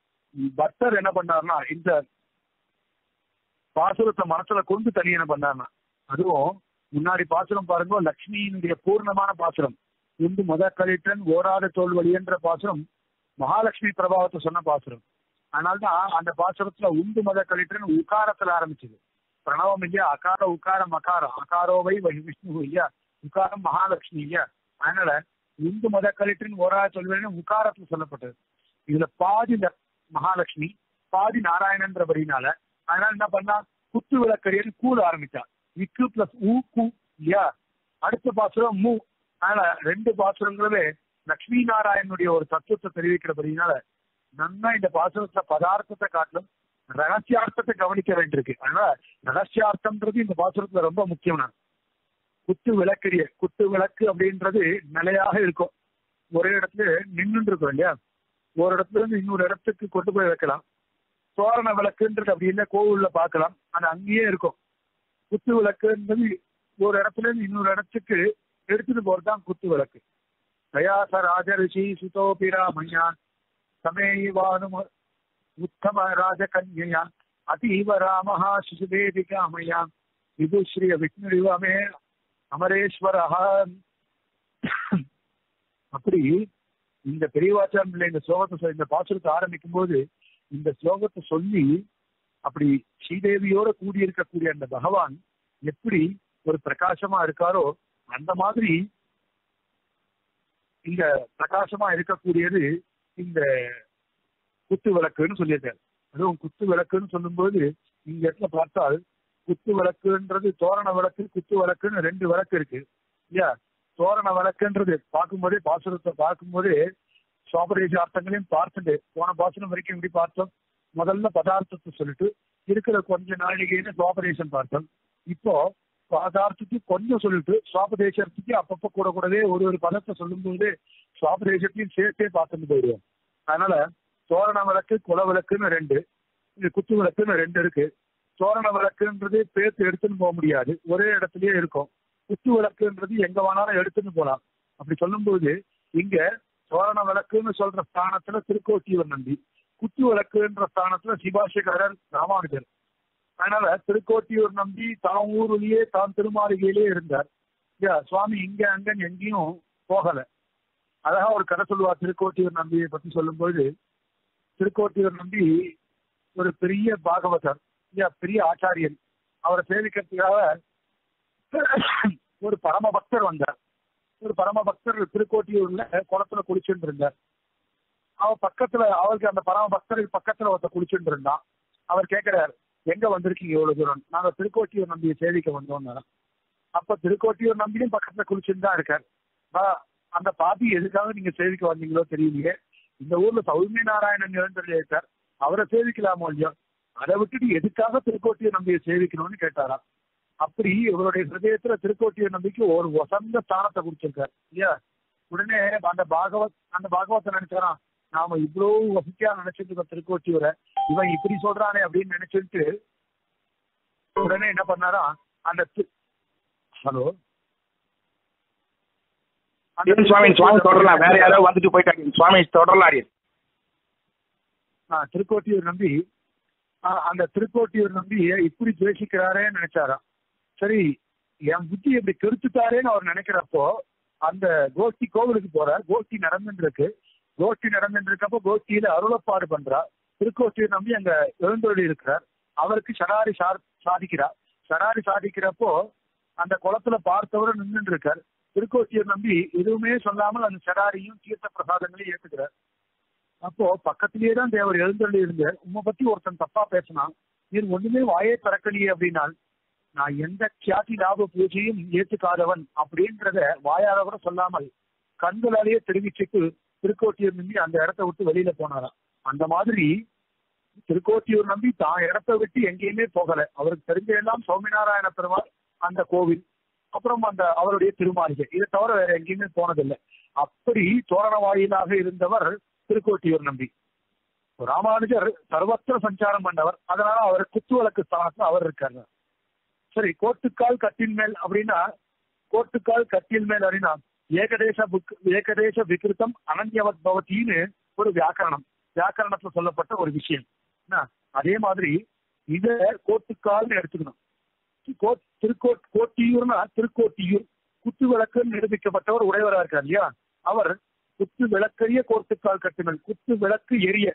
பக்தர் என்ன பண்ணாருன்னா இந்த பாசுரத்தை மனசுல கொண்டு தனி என்ன பண்ணாருன்னா, அதுவும் முன்னாடி பாசுரம் பாருங்க, லட்சுமியினுடைய பூர்ணமான பாசுரம் இந்து மத கலிட்டன் ஓராத தோல்வழி என்ற பாசுரம் மகாலட்சுமி பிரபாவத்தை சொன்ன பாசுரம். அதனால்தான் அந்த பாசுரத்துல உந்து மத கலிட்டன் உக்காரத்துல ஆரம்பிச்சது. பிரணவம் இல்லையா, அகார உக்காரம் அகாரம், அகாரோவை விஷ்ணு இல்லையா, உக்காரம் மகாலட்சுமி இல்லையா. அதனால இந்து மத கலிட்டன் ஓராத தோல்வழின்னு உக்காரத்துல சொல்லப்பட்டது. இதுல பாதி மகாலட்சுமி பாதி நாராயணன்றபடினால அதனால என்ன பண்ணா, குத்து விளக்கரியன்னு கூட ஆரம்பிச்சா. இக்கு பிளஸ் ஊ கூ இல்லையா. அடுத்த பாசுரம் மூ. அதனால ரெண்டு பாசுரங்களுமே லட்சுமி நாராயணனுடைய ஒரு தத்துவத்தை தெரிவிக்கிறபடினால நன்னா இந்த பாசுரத்துல பதார்த்தத்தை காட்டிலும் ரகசியார்த்தத்தை கவனிக்க வேண்டியிருக்கு. அதனால ரகசியார்த்தம்ன்றது இந்த பாசுரத்துல ரொம்ப முக்கியம்னா. குத்து விளக்கரிய குத்து விளக்கு அப்படின்றது நிலையாக இருக்கும். ஒரே இடத்துல நின்று இருக்கும் இல்லையா, ஒரு இடத்துல இருந்து இன்னொரு இடத்துக்கு கொண்டு போய் வைக்கலாம். தோரண விளக்குன்றது அப்படி இல்லை, கோவில்ல பார்க்கலாம், அது அங்கேயே இருக்கும். குத்து விளக்குன்றது ஒரு இடத்துல இருந்து இன்னொரு இடத்துக்கு எடுத்துட்டு போறதுதான் குத்து விளக்கு. தயாச ராஜ ரிஷி சுதோபிராமய்யான் சமேவானு உத்தம ராஜகன்யா அதீவ ராமஹா சிசுவேதிகாமய்யான் விபுஸ்ரீ விஷ்ணுரிவமே அமரேஸ்வரஹ. அப்படி இந்த பெரியவாச்சாரன் இந்த ஸ்லோகத்தை இந்த பாசுரத்தை ஆரம்பிக்கும் போது இந்த ஸ்லோகத்தை சொல்லி அப்படி ஸ்ரீதேவியோட கூடியிருக்கக்கூடிய அந்த பகவான் எப்படி ஒரு பிரகாசமா இருக்காரோ அந்த மாதிரி இங்க பிரகாசமா இருக்கக்கூடியது இந்த குத்து விளக்குன்னு சொல்லியிருக்காரு. அதுவும் குத்து விளக்குன்னு சொல்லும்போது இந்த இடத்துல பார்த்தால் குத்து விளக்குன்றது தோரண விளக்கு, குத்து விளக்குன்னு ரெண்டு விளக்கு இருக்கு இல்லையா? தோரண விளக்குன்றது பார்க்கும்போதே பாசுரத்தை பார்க்கும்போதே சுவாபதேச அர்த்தங்களையும் பார்த்துட்டு போன பாசுரம் வரைக்கும் எப்படி பார்த்தோம்? முதல்ல பதார்த்தத்தை சொல்லிட்டு இருக்கிற கொஞ்ச நாளிகைன்னு சுவாபதேசம் பார்த்தோம். இப்போ பதார்த்தத்தையும் கொஞ்சம் சொல்லிட்டு சுவாபதேசத்துக்கு அப்பப்போ கூட கூடவே ஒரு ஒரு பதத்தை சொல்லும் போது சுவாபதேசத்தையும் சேர்த்தே பார்த்துட்டு போயிடுவோம். அதனால தோரண விளக்கு, குல விளக்குன்னு ரெண்டு, குத்து விளக்குன்னு ரெண்டு இருக்கு. தோரண விளக்குன்றது பேர்த்து எடுத்துன்னு போக முடியாது, ஒரே இடத்துலயே இருக்கும். குத்து விளக்குன்றது எங்க வேணாலும் எடுத்துன்னு போகலாம். அப்படி சொல்லும்போது இங்க தோரண விளக்குன்னு சொல்ற ஸ்தானத்துல திருக்கோட்டியூர் நம்பி, குத்து விளக்குன்ற ஸ்தானத்துல சிபாஷிகாரர் ராமானுஜர். அதனால திருக்கோட்டியூர் நம்பி தான் ஊருலயே தான் திருமாளிகையிலே இருந்தார். சுவாமி இங்க அங்க எங்கேயும் போகல. அழகா ஒரு கதை சொல்லுவார் திருக்கோட்டியூர் நம்பியை பத்தி சொல்லும்போது, திருக்கோட்டியூர் நம்பி ஒரு பெரிய பாகவதர், பெரிய ஆச்சாரியன். அவரை சேவிக்கிறதுக்காக ஒரு பரம பக்தர் வந்தார். ஒரு பரம பக்தர் திருக்கோட்டியூர்ல குளத்துல குளிச்சுட்டு இருந்தார். அவர் பக்கத்துல அவருக்கு அந்த பரம பக்தருக்கு பக்கத்துல ஒருத்தர் குளிச்சுட்டு இருந்தான். அவர் கேட்கிறார், எங்க வந்திருக்கீங்க இவ்வளவு தூரம்? நாங்க திருக்கோட்டியூர் நம்பியை சேவிக்க வந்தோம்னா. அப்ப திருக்கோட்டியூர் நம்பியும் பக்கத்துல குளிச்சுட்டு தான் இருக்கார். அந்த பாபி எதுக்காக நீங்க சேவிக்க வந்தீங்களோ தெரியலையே, இந்த ஊர்ல சௌமிய நாராயணன் நிரந்தரம் இருக்கார், அவரை சேவிக்கலாமோ இல்லையோ, அதை விட்டுட்டு எதுக்காக திருக்கோட்டியூர் நம்பியை சேவிக்கணும்னு கேட்டாராம். அப்படி இவருடைய ஹிருதயத்துல திருக்கோட்டியூர் நம்பிக்கு ஒரு வசந்த ஸ்தானத்தை குடிச்சிருக்காரு இல்லையா? உடனே அந்த பாகவத் அந்த பாகவத்தை நினைச்சாராம், நாம இவ்வளவு வசதியா நினைச்சிட்டு இருக்கோம் திருக்கோட்டியூரை, இவன் இப்படி சொல்றானே அப்படின்னு நினைச்சிட்டு உடனே என்ன பண்ணாரா, அந்த ஹலோ சுவாமி சுவாமி தொடரலாம், வேற யாரோ வந்துட்டு போயிட்டாங்க சுவாமி, தொடரலாம். ஆஹ் திருக்கோட்டியூர் நம்பி அந்த திருக்கோட்டியூர் நம்பி இப்படி துவேஷிக்கிறாரேன்னு நினைச்சாராம். சரி, என் புத்தி இப்படி கெடுத்துட்டாரேன்னு அவர் நினைக்கிறப்போ அந்த கோஷ்டி கோவிலுக்கு போறார். கோஷ்டி நடந்துட்டு இருக்கு. கோஷ்டி நடந்துட்டு இருக்கப்போ கோஷ்டியில அருளப்பாடு பண்றா. திருக்கோட்டியூர் நம்பி அங்க எழுந்தொழி இருக்கிறார். அவருக்கு சடாரி சா சாதிக்கிறார். சடாரி சாதிக்கிறப்போ அந்த குளத்துல பார்த்தவரை நின்றுட்டு இருக்கார். திருக்கோட்டியூர் நம்பி எதுவுமே சொல்லாமல் அந்த சடாரியும் தீர்த்த பிரசாதங்களையும் ஏற்றுக்கிறார். அப்போ பக்கத்திலேயே தான் தேவர் எழுந்தொழி இருந்தார். உண்மை பத்தி ஒருத்தன் தப்பா பேசினான், நீர் ஒண்ணுமே வாயே திறக்கலையே அப்படின்னால், நான் எந்த கியாதி லாப பூஜையும் ஏற்றுக்காதவன் அப்படின்றத வாயால கூட சொல்லாமல் கண்களாலேயே தெரிவிச்சுட்டு திருக்கோட்டியூர் நம்பி அந்த இடத்த விட்டு வெளியில போனாராம். அந்த மாதிரி திருக்கோட்டியூர் நம்பி தான் இடத்த விட்டு எங்கேயுமே போகல. அவருக்கு தெரிஞ்ச எல்லாம் சௌமிநாராயண பெருமாள், அந்த கோவில், அப்புறம் அந்த அவருடைய திருமாளிகை, இதை தவிர வேற எங்கேயுமே போனதில்லை. அப்படி தோரண வாயிலாக இருந்தவர் திருக்கோட்டியூர் நம்பி. ராமானுஜர் சர்வத்திர சஞ்சாரம் பண்ணவர். அதனால அவர் குத்து விளக்கு ஸ்தானத்துல அவர் இருக்காரு. சரி, கோட்டுக்கால் கட்டின் மேல் அப்படின்னா, கோட்டுக்கால் கட்டில் மேல் அப்படின்னா ஏகதேச புக் ஏகதேச விகிருத்தம் அனன்யவத் பவத்தின்னு ஒரு வியாக்கரணம், வியாக்கரணத்துல சொல்லப்பட்ட ஒரு விஷயம். அதே மாதிரி இத கோட்டுக்கால்னு எடுத்துக்கணும். திருக்கோட் கோட்டியூர்னா திருக்கோட்டியூர் குத்து விளக்குன்னு நிரூபிக்கப்பட்டவர் உடையவரா இருக்கார் இல்லையா? அவர் குத்து விளக்கைய கோட்டுக்கால் கட்டுங்கள். குத்து விளக்கு எரிய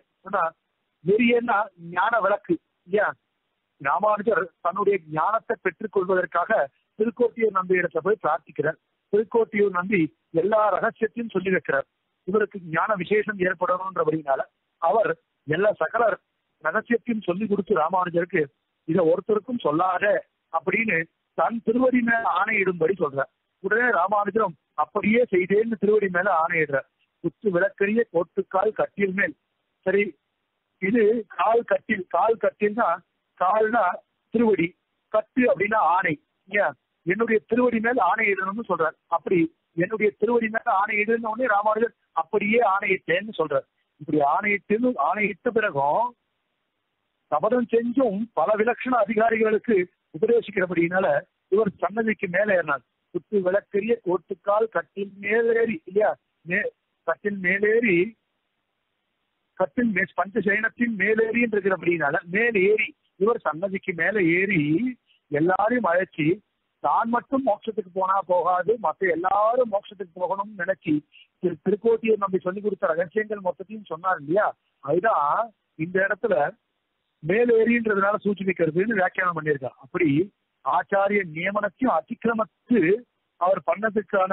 எரியன்னா ஞான விளக்கு இல்லையா? ராமானுஜர் தன்னுடைய ஞானத்தை பெற்றுக் கொள்வதற்காக திருக்கோட்டியூர் நம்பி இடத்துல போய் பிரார்த்திக்கிறார். திருக்கோட்டியூர் நம்பி எல்லா ரகசியத்தையும் சொல்லி வைக்கிறார். இவருக்கு ஞான விசேஷம் ஏற்படணும்ன்றபடினால அவர் எல்லா சகல ரகசியத்தையும் சொல்லி கொடுத்து ராமானுஜருக்கு இதை ஒருத்தருக்கும் சொல்லாத அப்படின்னு தன் திருவடி மேல ஆணையிடும்படி சொல்றார். உடனே ராமானுஜரும் அப்படியே செய்தேன்னு திருவடி மேல ஆணையிடுறார். குத்து விளக்கரிய கோட்டுக்கால் கட்டில் மேல். சரி, இது கால் கட்டில். கால் கட்டில்னா கால்னா திருவடி, கட்டு அப்படின்னா ஆணை. ஏன் என்னுடைய திருவடி மேல் ஆணையிடணும்னு சொல்றார். அப்படி என்னுடைய திருவடி மேல ஆணையிடுன்னு உடனே ராமானுஜர் அப்படியே ஆணையிட்டேன்னு சொல்றார். இப்படி ஆணையிட்டு ஆணையிட்ட பிறகும் சபதம் செஞ்சும் பல விலட்சண அதிகாரிகளுக்கு உபதேசிக்கிறபடினால இவர் சன்னதிக்கு மேலே ஏறினார். குத்து விளக்கெரிய கோட்டுக்கால் கட்டில் மேலேறி இல்லையா, மே கட்டில் மேலேறி கட்டில் மே பஞ்ச சயனத்தின் மேலேறி இருக்கிறபடினால மேல் ஏறி இவர் சன்னதிக்கு மேலே ஏறி எல்லாரையும் அழைச்சி தான் மட்டும் மோட்சத்துக்கு போனா போகாது, மற்ற எல்லாரும் மோட்சத்துக்கு போகணும்னு நினைச்சி திரு திருக்கோட்டியூர் நம்பி சொல்லி கொடுத்த ரகசியங்கள் மொத்தத்தையும் சொன்னார் இல்லையா. அதுதான் இந்த இடத்துல மேலேறின்றதுனால சூச்சிக்கிறதுன்னு வியாக்கியானம் பண்ணியிருக்கா. அப்படி ஆச்சாரிய நியமனத்தையும் அதிக்கிரமத்து அவர் பண்ணதுக்கான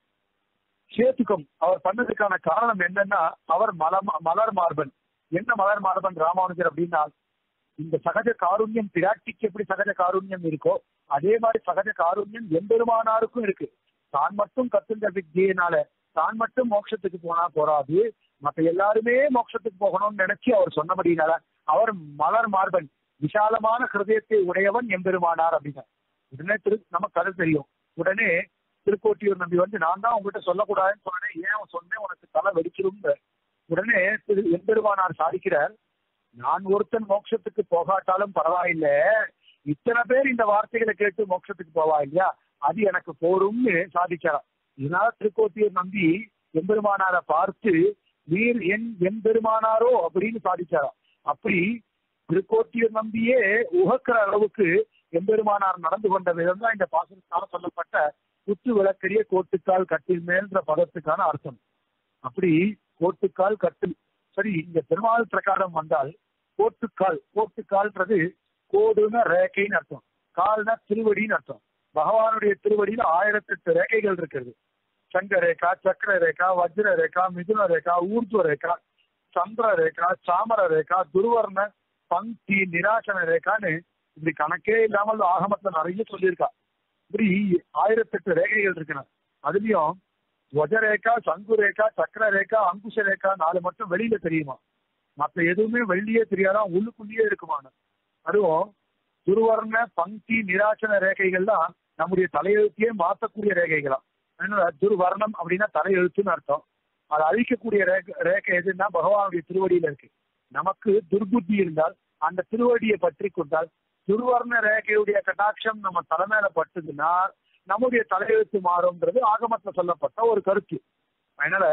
சேத்துக்கம், அவர் பண்ணதுக்கான காரணம் என்னன்னா அவர் மல மலர் மார்பன். என்ன மலர் மார்பன் ராமானுஜர் அப்படின்னா, இந்த சகஜ காருண்யம் பிராட்டிக்கு எப்படி சகஜ காருண்யம் இருக்கோ அதே மாதிரி சகஜ காருண்யம் எம்பெருமானாருக்கும் இருக்கு. தான் மட்டும் கத்துந்த வித்தியினால தான் மட்டும் மோட்சத்துக்கு போனா போறாது, மற்ற எல்லாருமே மோட்சத்துக்கு போகணும்னு நினைச்சு அவர் சொன்னபடினால அவர் மலர் மார்பன், விசாலமான ஹிருதயத்தை உடையவன் எம்பெருமானார் அப்படின்னா. உடனே திரு நமக்கு கதை தெரியும். உடனே திருக்கோட்டியூர் நம்பி வந்து நான் தான் உங்ககிட்ட சொல்லக்கூடாதுன்னு சொன்னேன், ஏன் சொன்னேன் உனக்கு தலை வெடிச்சிரும். உடனே திரு எம்பெருமானார் சாதிக்கிறார், நான் ஒருத்தன் மோட்சத்துக்கு போகாட்டாலும் பரவாயில்லை, இத்தனை பேர் இந்த வார்த்தைகளை கேட்டு மோட்சத்துக்கு போவா இல்லையா, அது எனக்கு போரும்னு சாதிக்கிறார். இதனால திருக்கோட்டியூர் நம்பி எம்பெருமானாரை பார்த்து நீர் என் எம்பெருமானாரோ அப்படின்னு சாதிச்சாராம். அப்படி திருக்கோட்டியூர் நம்பியே உகக்கிற அளவுக்கு எம்பெருமானார் நடந்து கொண்ட விதம் தான் இந்த பாசனத்தால சொல்லப்பட்ட குத்து விளக்கரிய கோட்டுக்கால் கட்டில் மேல்ன்ற பதத்துக்கான அர்த்தம். அப்படி கோட்டுக்கால் கட்டில் சரி. இந்த பெருமாள் பிரகாரம் வந்தால் கோட்டுக்கால், கோட்டுக்கால்ன்றது கோடுன ரேகைன்னு அர்த்தம், கால்னா திருவடின்னு அர்த்தம். பகவானுடைய திருவடியில ஆயிரத்தி எட்டு ரேகைகள் இருக்கிறது. சங்க ரேகா, சக்கர ரேகா, வஜ்ர ரேகா, மிதுன ரேகா, ஊர்துவ ரேகா, சந்திர ரேகா, சாமர ரேகா, துர்வர்ண பங்கி, நிராசன ரேகான்னு இப்படி கணக்கே இல்லாமல் ஆகமத்துல நிறைய சொல்லியிருக்கா. இப்படி ஆயிரத்தி எட்டு ரேகைகள் இருக்கணும். அதுலயும் வஜரேகா, சங்கு ரேகா, சக்கர ரேகா, அங்குஷ ரேகா நாலு மட்டும் வெளியில தெரியுமா, மற்ற எதுவுமே வெளியே தெரியாதான் உள்ளுக்குள்ளேயே இருக்குமான. அதுவும் துருவர்ண பங்கி நிராசன ரேகைகள்லாம் நம்முடைய தலையெழுத்தையே மாற்றக்கூடிய ரேகைகளாம். அதனால துர்வர்ணம் அப்படின்னா தலையெழுத்துன்னு அர்த்தம். அதை அழிக்கக்கூடிய ரேகை ரேகை எதுன்னா பகவானுடைய திருவடியில இருக்கு. நமக்கு துர்புத்தி இருந்தால் அந்த திருவடியை பற்றி கொண்டால் துர்வர்ண ரேகையுடைய கட்டாட்சம் நம்ம தலைமையில பட்டுதுன்னா நம்முடைய தலையெழுத்து மாறும்ன்றது ஆகமத்துல சொல்லப்பட்ட ஒரு கருத்து. அதனால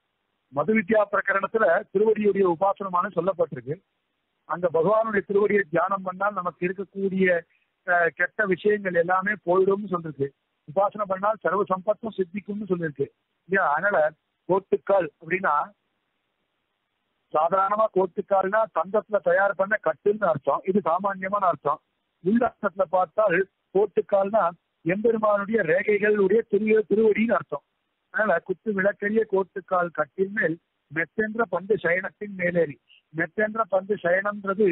மது வித்யா பிரகரணத்துல திருவடியுடைய உபாசனமான சொல்லப்பட்டிருக்கு. அந்த பகவானுடைய திருவடியை தியானம் பண்ணால் நமக்கு இருக்கக்கூடிய கெட்ட விஷயங்கள் எல்லாமே போயிடும்னு சொல்லிருக்கு. உபாசனை பண்ணால் சர்வ சம்பத்தும் சித்திக்கும்னு சொல்லியிருக்கு இல்லையா. அதனால கோட்டுக்கால் அப்படின்னா சாதாரணமா கோட்டுக்கால்னா தந்தத்துல தயார் பண்ண கட்டுன்னு அர்த்தம். இது சாமான்யமான அர்த்தம். உள்ள அர்த்தத்துல பார்த்தால் கோட்டுக்கால்னா எம்பெருமானுடைய ரேகைகளுடைய திரு திருவடின்னு அர்த்தம். அதனால குத்து விளக்கரிய கோட்டுக்கால் கட்டின் மேல் மெத்தென்ற பந்து சயனத்தின் மேலேறி. மெத்தென்ற பந்து சயனம்ன்றது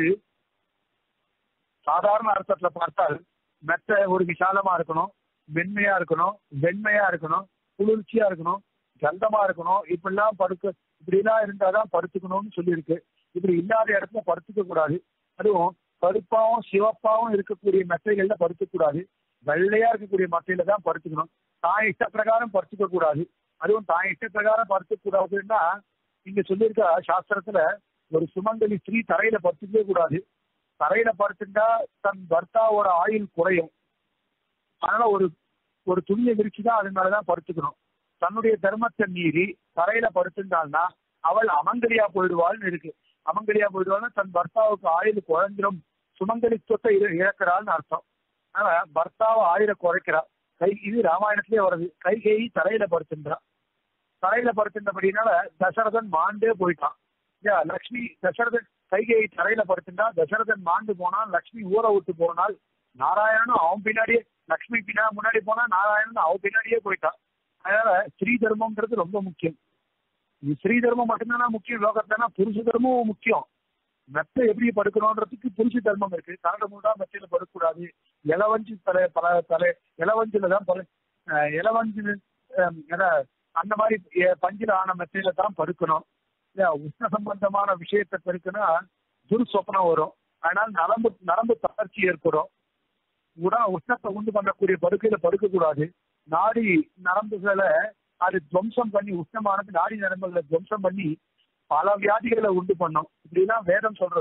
சாதாரண அர்த்தத்துல பார்த்தால் மெத்த ஒரு விசாலமா இருக்கணும், மென்மையா இருக்கணும், வெண்மையா இருக்கணும், குளிர்ச்சியா இருக்கணும், கந்தமா இருக்கணும், இப்படிலாம் படுக்க இப்படிலாம் இருந்தாதான் படுத்துக்கணும்னு சொல்லியிருக்கு. இப்படி இல்லாத இடத்துல படுத்துக்க கூடாது. அதுவும் கருப்பாவும் சிவப்பாவும் இருக்கக்கூடிய மெத்தைகள்ல படுத்துக்க கூடாது. வெள்ளையா இருக்கக்கூடிய மட்டையில தான் படுத்துக்கணும். தான் இஷ்ட பிரகாரம் படுத்துக்க கூடாது. அதுவும் தான் இஷ்ட பிரகாரம் படுத்துக்க கூடாதுன்னா இங்க சொல்லியிருக்க சாஸ்திரத்துல ஒரு சுமங்கலி ஸ்திரீ தரையில படுத்துக்கவே கூடாது. தரையில படுத்துட்டா தன் பர்த்தாவோட ஆயுள் குறையும். அதனால ஒரு ஒரு துணியை விரிச்சுதான் அது மேலதான் படுத்துக்கணும். தன்னுடைய தர்மத்தை மீறி தரையில படுத்துட்டாள்னா அவள் அமங்கலியா போயிடுவாள்னு இருக்கு. அமங்கலியா போயிடுவாள்னா தன் பர்த்தாவுக்கு ஆயுள் குறைஞ்சிரும், சுமங்கலித்துவத்தை இழக்கிறாள்னு அர்த்தம். அதனால பர்த்தாவை ஆயுள குறைக்கிறா. கை இது ராமாயணத்திலே வருது. கைகை தரையில படுத்துன்றா. தரையில படுத்துட்டபடினால தசரதன் மாண்டே போயிட்டான். லக்ஷ்மி தசரதன் கைகையை தரையில படுத்துட்டா. தசரதன் மாண்டு போனான். லக்ஷ்மி ஊரை விட்டு போனால் நாராயணனும் அவன் பின்னாடியே, லக்ஷ்மி பின்னா முன்னாடி போனா நாராயணன் அவன் பின்னாடியே போயிட்டான். அதனால ஸ்ரீ தர்மம்ன்றது ரொம்ப முக்கியம். ஸ்ரீ தர்மம் மட்டும்தானா முக்கியம் லோகத்துலனா, புருஷ தர்மமும் முக்கியம். மெத்தை எப்படி படுக்கணும்ன்றதுக்கு புருஷ தர்மம் இருக்கு. கரடு மூடா மெத்தையில படுக்கக்கூடாது. இளவஞ்சி தலை பல தலை இளவஞ்சில தான் பல இளவஞ்சி அந்த மாதிரி பஞ்சில ஆன மெத்தையில தான் படுக்கணும். உஷ்ண சம்பந்தமான விஷயத்தை பெருக்குன்னா துர்ஸ்வப்னம் வரும். அதனால நரம்பு நரம்பு தளர்ச்சி ஏற்படும். உடல் உஷ்ணத்தை உண்டு பண்ணக்கூடிய படுக்கையில படுக்க கூடாது. நாடி நரம்புகளை அது துவம்சம் பண்ணி, உஷ்ணமானது நாடி நரம்புகளை துவம்சம் பண்ணி பல வியாதிகளை உண்டு பண்ணும். இப்படிலாம் வேதம் சொல்றது.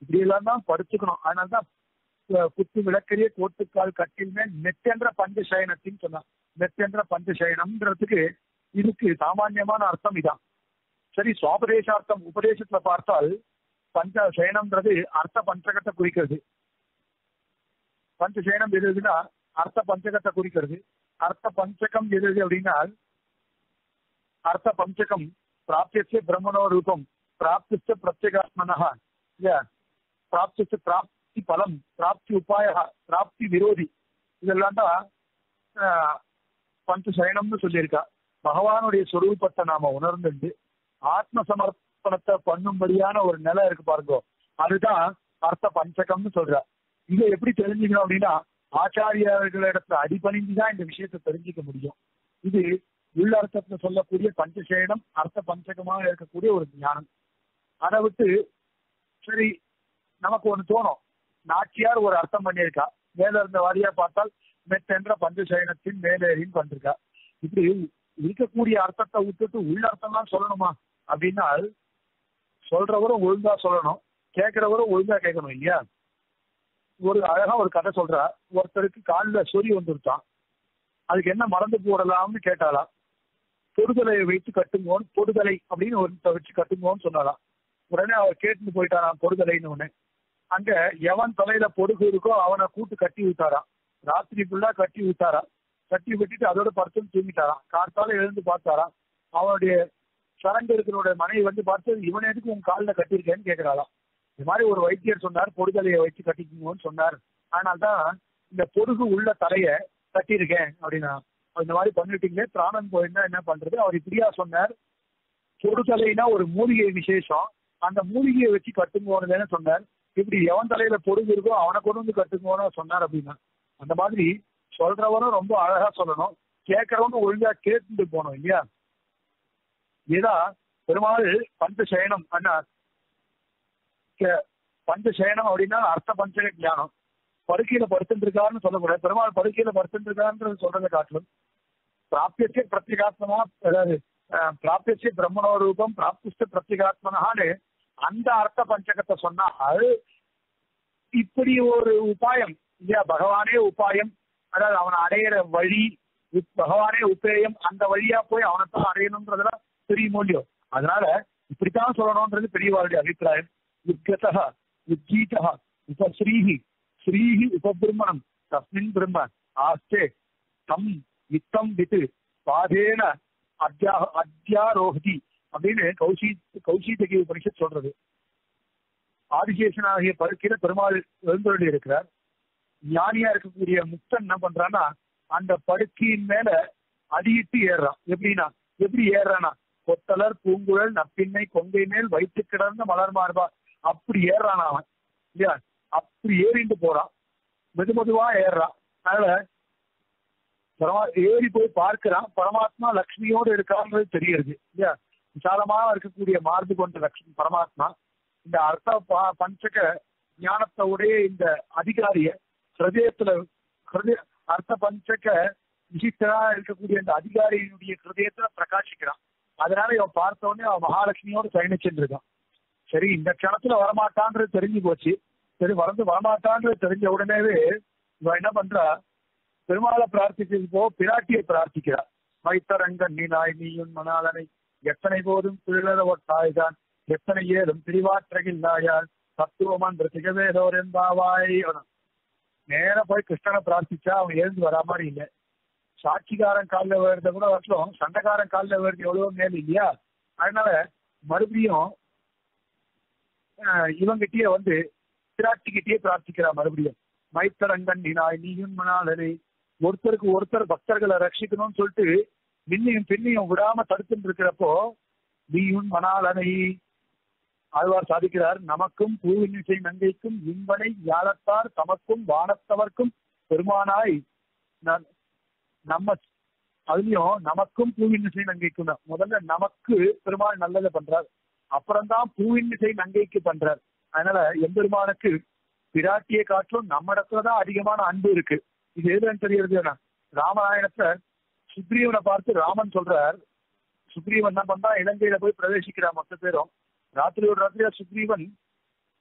இப்படி எல்லாம் தான் படுத்துக்கணும். அதனால்தான் குத்து விளக்கரிய கோட்டுக்கால் கட்டில் நெத்தென்ற பஞ்சசயனத்தின்னு சொன்னான். நெத்தென்ற பஞ்சசயனம்ன்றதுக்கு இதுக்கு சாமான்யமான அர்த்தம் இதான். சரி, சுவாபதேசார்த்தம் உபதேசத்துல பார்த்தால் பஞ்ச சயனம்ன்றது அர்த்த பஞ்சகத்தை குறிக்கிறது. பஞ்சசயனம் எதுனா அர்த்த பஞ்சகத்தை குறிக்கிறது. அர்த்த பஞ்சகம் எது அப்படின்னா அர்த்த பஞ்சகம் பிராப்திய பிரம்மணோ ரூபம், பிராப்திச்ச பிரத்யேகாத்மனா, இல்லையா, பிராப்திச்ச பிராப்தி பலம், பிராப்தி உபாய, பிராப்தி விரோதி, இதெல்லாம் தான் பஞ்சசயனம்னு சொல்லியிருக்கா. பகவானுடைய சொரூபத்தை நாம உணர்ந்துட்டு ஆத்ம சமர்ப்பணத்தை பண்ணும்படியான ஒரு நிலை இருக்கு பாருங்க, அதுதான் அர்த்த பஞ்சகம்னு சொல்ற. இதை எப்படி தெரிஞ்சுக்கணும் அப்படின்னா ஆச்சாரியர்களிடத்துல அடிபணிந்துதான் இந்த விஷயத்தை தெரிஞ்சுக்க முடியும். இது உள்ளர்த்தத்துல சொல்லக்கூடிய பஞ்சசேனம் அர்த்த பஞ்சகமாக இருக்கக்கூடிய ஒரு ஞானம். அதை விட்டு சரி நமக்கு ஒண்ணு தோணும், நாச்சியார் ஒரு அர்த்தம் பண்ணியிருக்கா, மேல இருந்த வாரியா பார்த்தால் மெத்தென்ற பஞ்சசயனத்தின் மேலேறின்னு பண்ணிருக்கா. இப்படி இருக்கக்கூடிய அர்த்தத்தை விட்டுட்டு உள்ளர்த்தம் தான் சொல்லணுமா அப்படின்னா சொல்றவரும் ஒழுங்கா சொல்லணும், கேட்கிறவரும் ஒழுங்கா கேட்கணும் இல்லையா. ஒரு அழகா ஒரு கதை சொல்றா, ஒருத்தருக்கு காலில் சொறி வந்துருச்சான், அதுக்கு என்ன மறந்து போடலாம்னு கேட்டாலாம். பொடுதலையை வைத்து கட்டுங்கோன்னு, பொடுதலை அப்படின்னு ஒரு வச்சு கட்டுங்கோன்னு சொன்னாலாம். உடனே அவர் கேட்டுன்னு போயிட்டாராம் பொடுதலைன்னு. ஒண்ணு அங்க எவன் தலையில பொடுகு இருக்கோ அவனை கூட்டு கட்டி விட்டாராம். ராத்திரி ஃபுல்லா கட்டி விட்டாரா, கட்டி விட்டுட்டு அதோட படுத்துன்னு தூங்கிட்டாராம். காத்தால எழுந்து பார்த்தாராம், அவனுடைய சரண்டு இருக்கிறோட மனைவி வந்து பார்த்து இவன் எதுக்கு உன் காலில் கட்டியிருக்கேன்னு கேட்கிறாளாம். இது மாதிரி ஒரு வைத்தியர் சொன்னார், பொடுதலையை வச்சு கட்டிக்கணும்னு சொன்னார், ஆனால்தான் இந்த பொடுகு உள்ள தலைய கட்டியிருக்கேன் அப்படின்னா. இந்த மாதிரி பண்ணிட்டீங்களே பிராணன் போயிருந்தா என்ன பண்றது? அவர் இப்படியா சொன்னார், பொடுதலைனா ஒரு மூலிகை விசேஷம், அந்த மூலிகையை வச்சு கட்டுங்கோன்னு சொன்னார். இப்படி எவன் தலையில பொடுகு இருக்கோ அவனை கொண்டு வந்து கட்டுங்கோன்னு சொன்னார் அப்படின்னா. அந்த மாதிரி சொல்றவனும் ரொம்ப அழகா சொல்லணும், கேட்கறவனும் ஒழுங்கா கேட்டுட்டு போனோம் இல்லையா. ஏதா பெருமாள் பஞ்சசயனம் அண்ணா, பஞ்சசயனம் அப்படின்னா அர்த்த பஞ்சக ஞானம். படுக்கையில படுத்துட்டு இருக்காருன்னு சொல்லக்கூடாது, பெருமாள் படுக்கையில படுத்துட்டு இருக்காருன்றது சொல்றதை காட்டிலும் பிராப்திய பிரத்யேகாத்மனா, அதாவது பிராப்திய பிரம்மணோ ரூபம், பிராப்திஷ்ட பிரத்யேகாத்மனான்னு அந்த அர்த்த பஞ்சகத்தை சொன்னால் இப்படி ஒரு உபாயம் இல்லையா, பகவானே உபாயம், அதாவது அவனை அடையிற வழி, பகவானே உபேயம், அந்த வழியா போய் அவனைத்தான் அடையணும்ன்றதெல்லாம் தெரியுமோ இல்லையோ. அதனால இப்படித்தான் சொல்லணும்ன்றது பெரியவாளுடைய அபிப்பிராயம். உத்கதः உத்கீதः உபஸ்ரீஹி ஸ்ரீஹி உபபிரம்மணம் தஸ்மின் பிரம்ம ஆஸ்தே தம் வித்தம் வித்து பாதேன அத்யா அத்யாரோஹதி அப்படின்னு கௌசி கௌசிதகி உபனிஷத் சொல்றது. ஆதிசேஷனாகிய படுக்கையில பெருமாள் எழுந்தருளி இருக்கிறார். ஞானியா இருக்கக்கூடிய முக்தன் என்ன பண்றான்னா அந்த படுக்கையின் மேல அடியிட்டு ஏறுறான். எப்படின்னா எப்படி ஏறுறானா, கொத்தலர் பூங்குழல் நப்பின்னை கொங்கை மேல் வைத்து கிடந்த மலர் மார்பா அப்படி ஏறான் அவன் இல்லையா. அப்படி ஏறிட்டு போறான், மெது மெதுவா ஏறுறான். அதனால பரமா ஏறி போய் பார்க்கிறான், பரமாத்மா லக்ஷ்மியோடு இருக்கான்றது தெரியுது இல்லையா. விசாலமாக இருக்கக்கூடிய மார்பு கொண்ட லக்ஷ்மி பரமாத்மா இந்த அர்த்த பஞ்சக ஞானத்தை உடைய இந்த அதிகாரிய ஹிருதயத்துல ஹிருதய அர்த்த பஞ்சக விசிஷ்டரா இருக்கக்கூடிய இந்த அதிகாரியினுடைய ஹிருதயத்துல பிரகாசிக்கிறான். அதனால இவன் பார்த்த உடனே அவன் மகாலட்சுமியோடு பயணிச்சுட்டு இருக்கான். சரி, இந்த க்ஷணத்துல வரமாட்டான்றது தெரிஞ்சு போச்சு. சரி, வளர்ந்து வரமாட்டான்றது தெரிஞ்ச உடனேவே இவன் என்ன பண்றா, பெருமாளை பிரார்த்திச்சது போ பிராட்டியை பிரார்த்திக்கிறா. மைத்தரங்க நீனாய் நீயும் மணாலனை எத்தனை போதும் பிள்ளற ஒட்டாய்தான் எத்தனை ஏதும் பிரிவாற்றகில்லாயால் தத்துவமன்ற திகவேதோர் என்பாவாய். நேர போய் கிருஷ்ணனை பிரார்த்திச்சா அவன் எழுந்து வரா மாதிரி இல்லை. சாட்சிகாரன் காலில் வருத கூட வரலாம், சண்டைக்காரன் காலில் வருது எவ்வளவோ மேல் இல்லையா. அதனால மறுபடியும் இவங்கிட்டயே வந்து பிராட்டிக்கிட்டே பிரார்த்திக்கிறா. மறுபடியும் மைத்தரங்கன் நீனாய் நீயும் மணாலனை, ஒருத்தருக்கு ஒருத்தர் பக்தர்களை ரட்சிக்கணும்னு சொல்லிட்டு மின்னையும் பின்னையும் விடாம தடுத்துட்டு இருக்கிறப்போ நீயும் மணாலனை ஆழ்வார் சாதிக்கிறார். நமக்கும் பூவினிசை நங்கைக்கும் இன்பனை யாழத்தார் தமக்கும் வானத்தவர்க்கும் பெருமானாய். நம்ம அதுலயும் நமக்கும் பூவினிசை நங்கைக்கும் தான். முதல்ல நமக்கு பெருமாள் நல்லதை பண்றார், அப்புறம்தான் பூவினிசை நங்கைக்கு பண்றார். அதனால எம்பெருமானுக்கு பிராட்டியை காட்டிலும் நம்ம இடத்துலதான் அதிகமான அன்பு இருக்கு. இது எதுன்னு தெரியுது. ராமாயணத்துல சுக்ரீவனை பார்த்து ராமன் சொல்றார், சுக்ரீவன் என்ன பண்றா, இலங்கையில போய் பிரவேசிக்கிறான் மொத்த பேரும். ராத்திரி ஒரு ராத்திரியா சுக்ரீவன்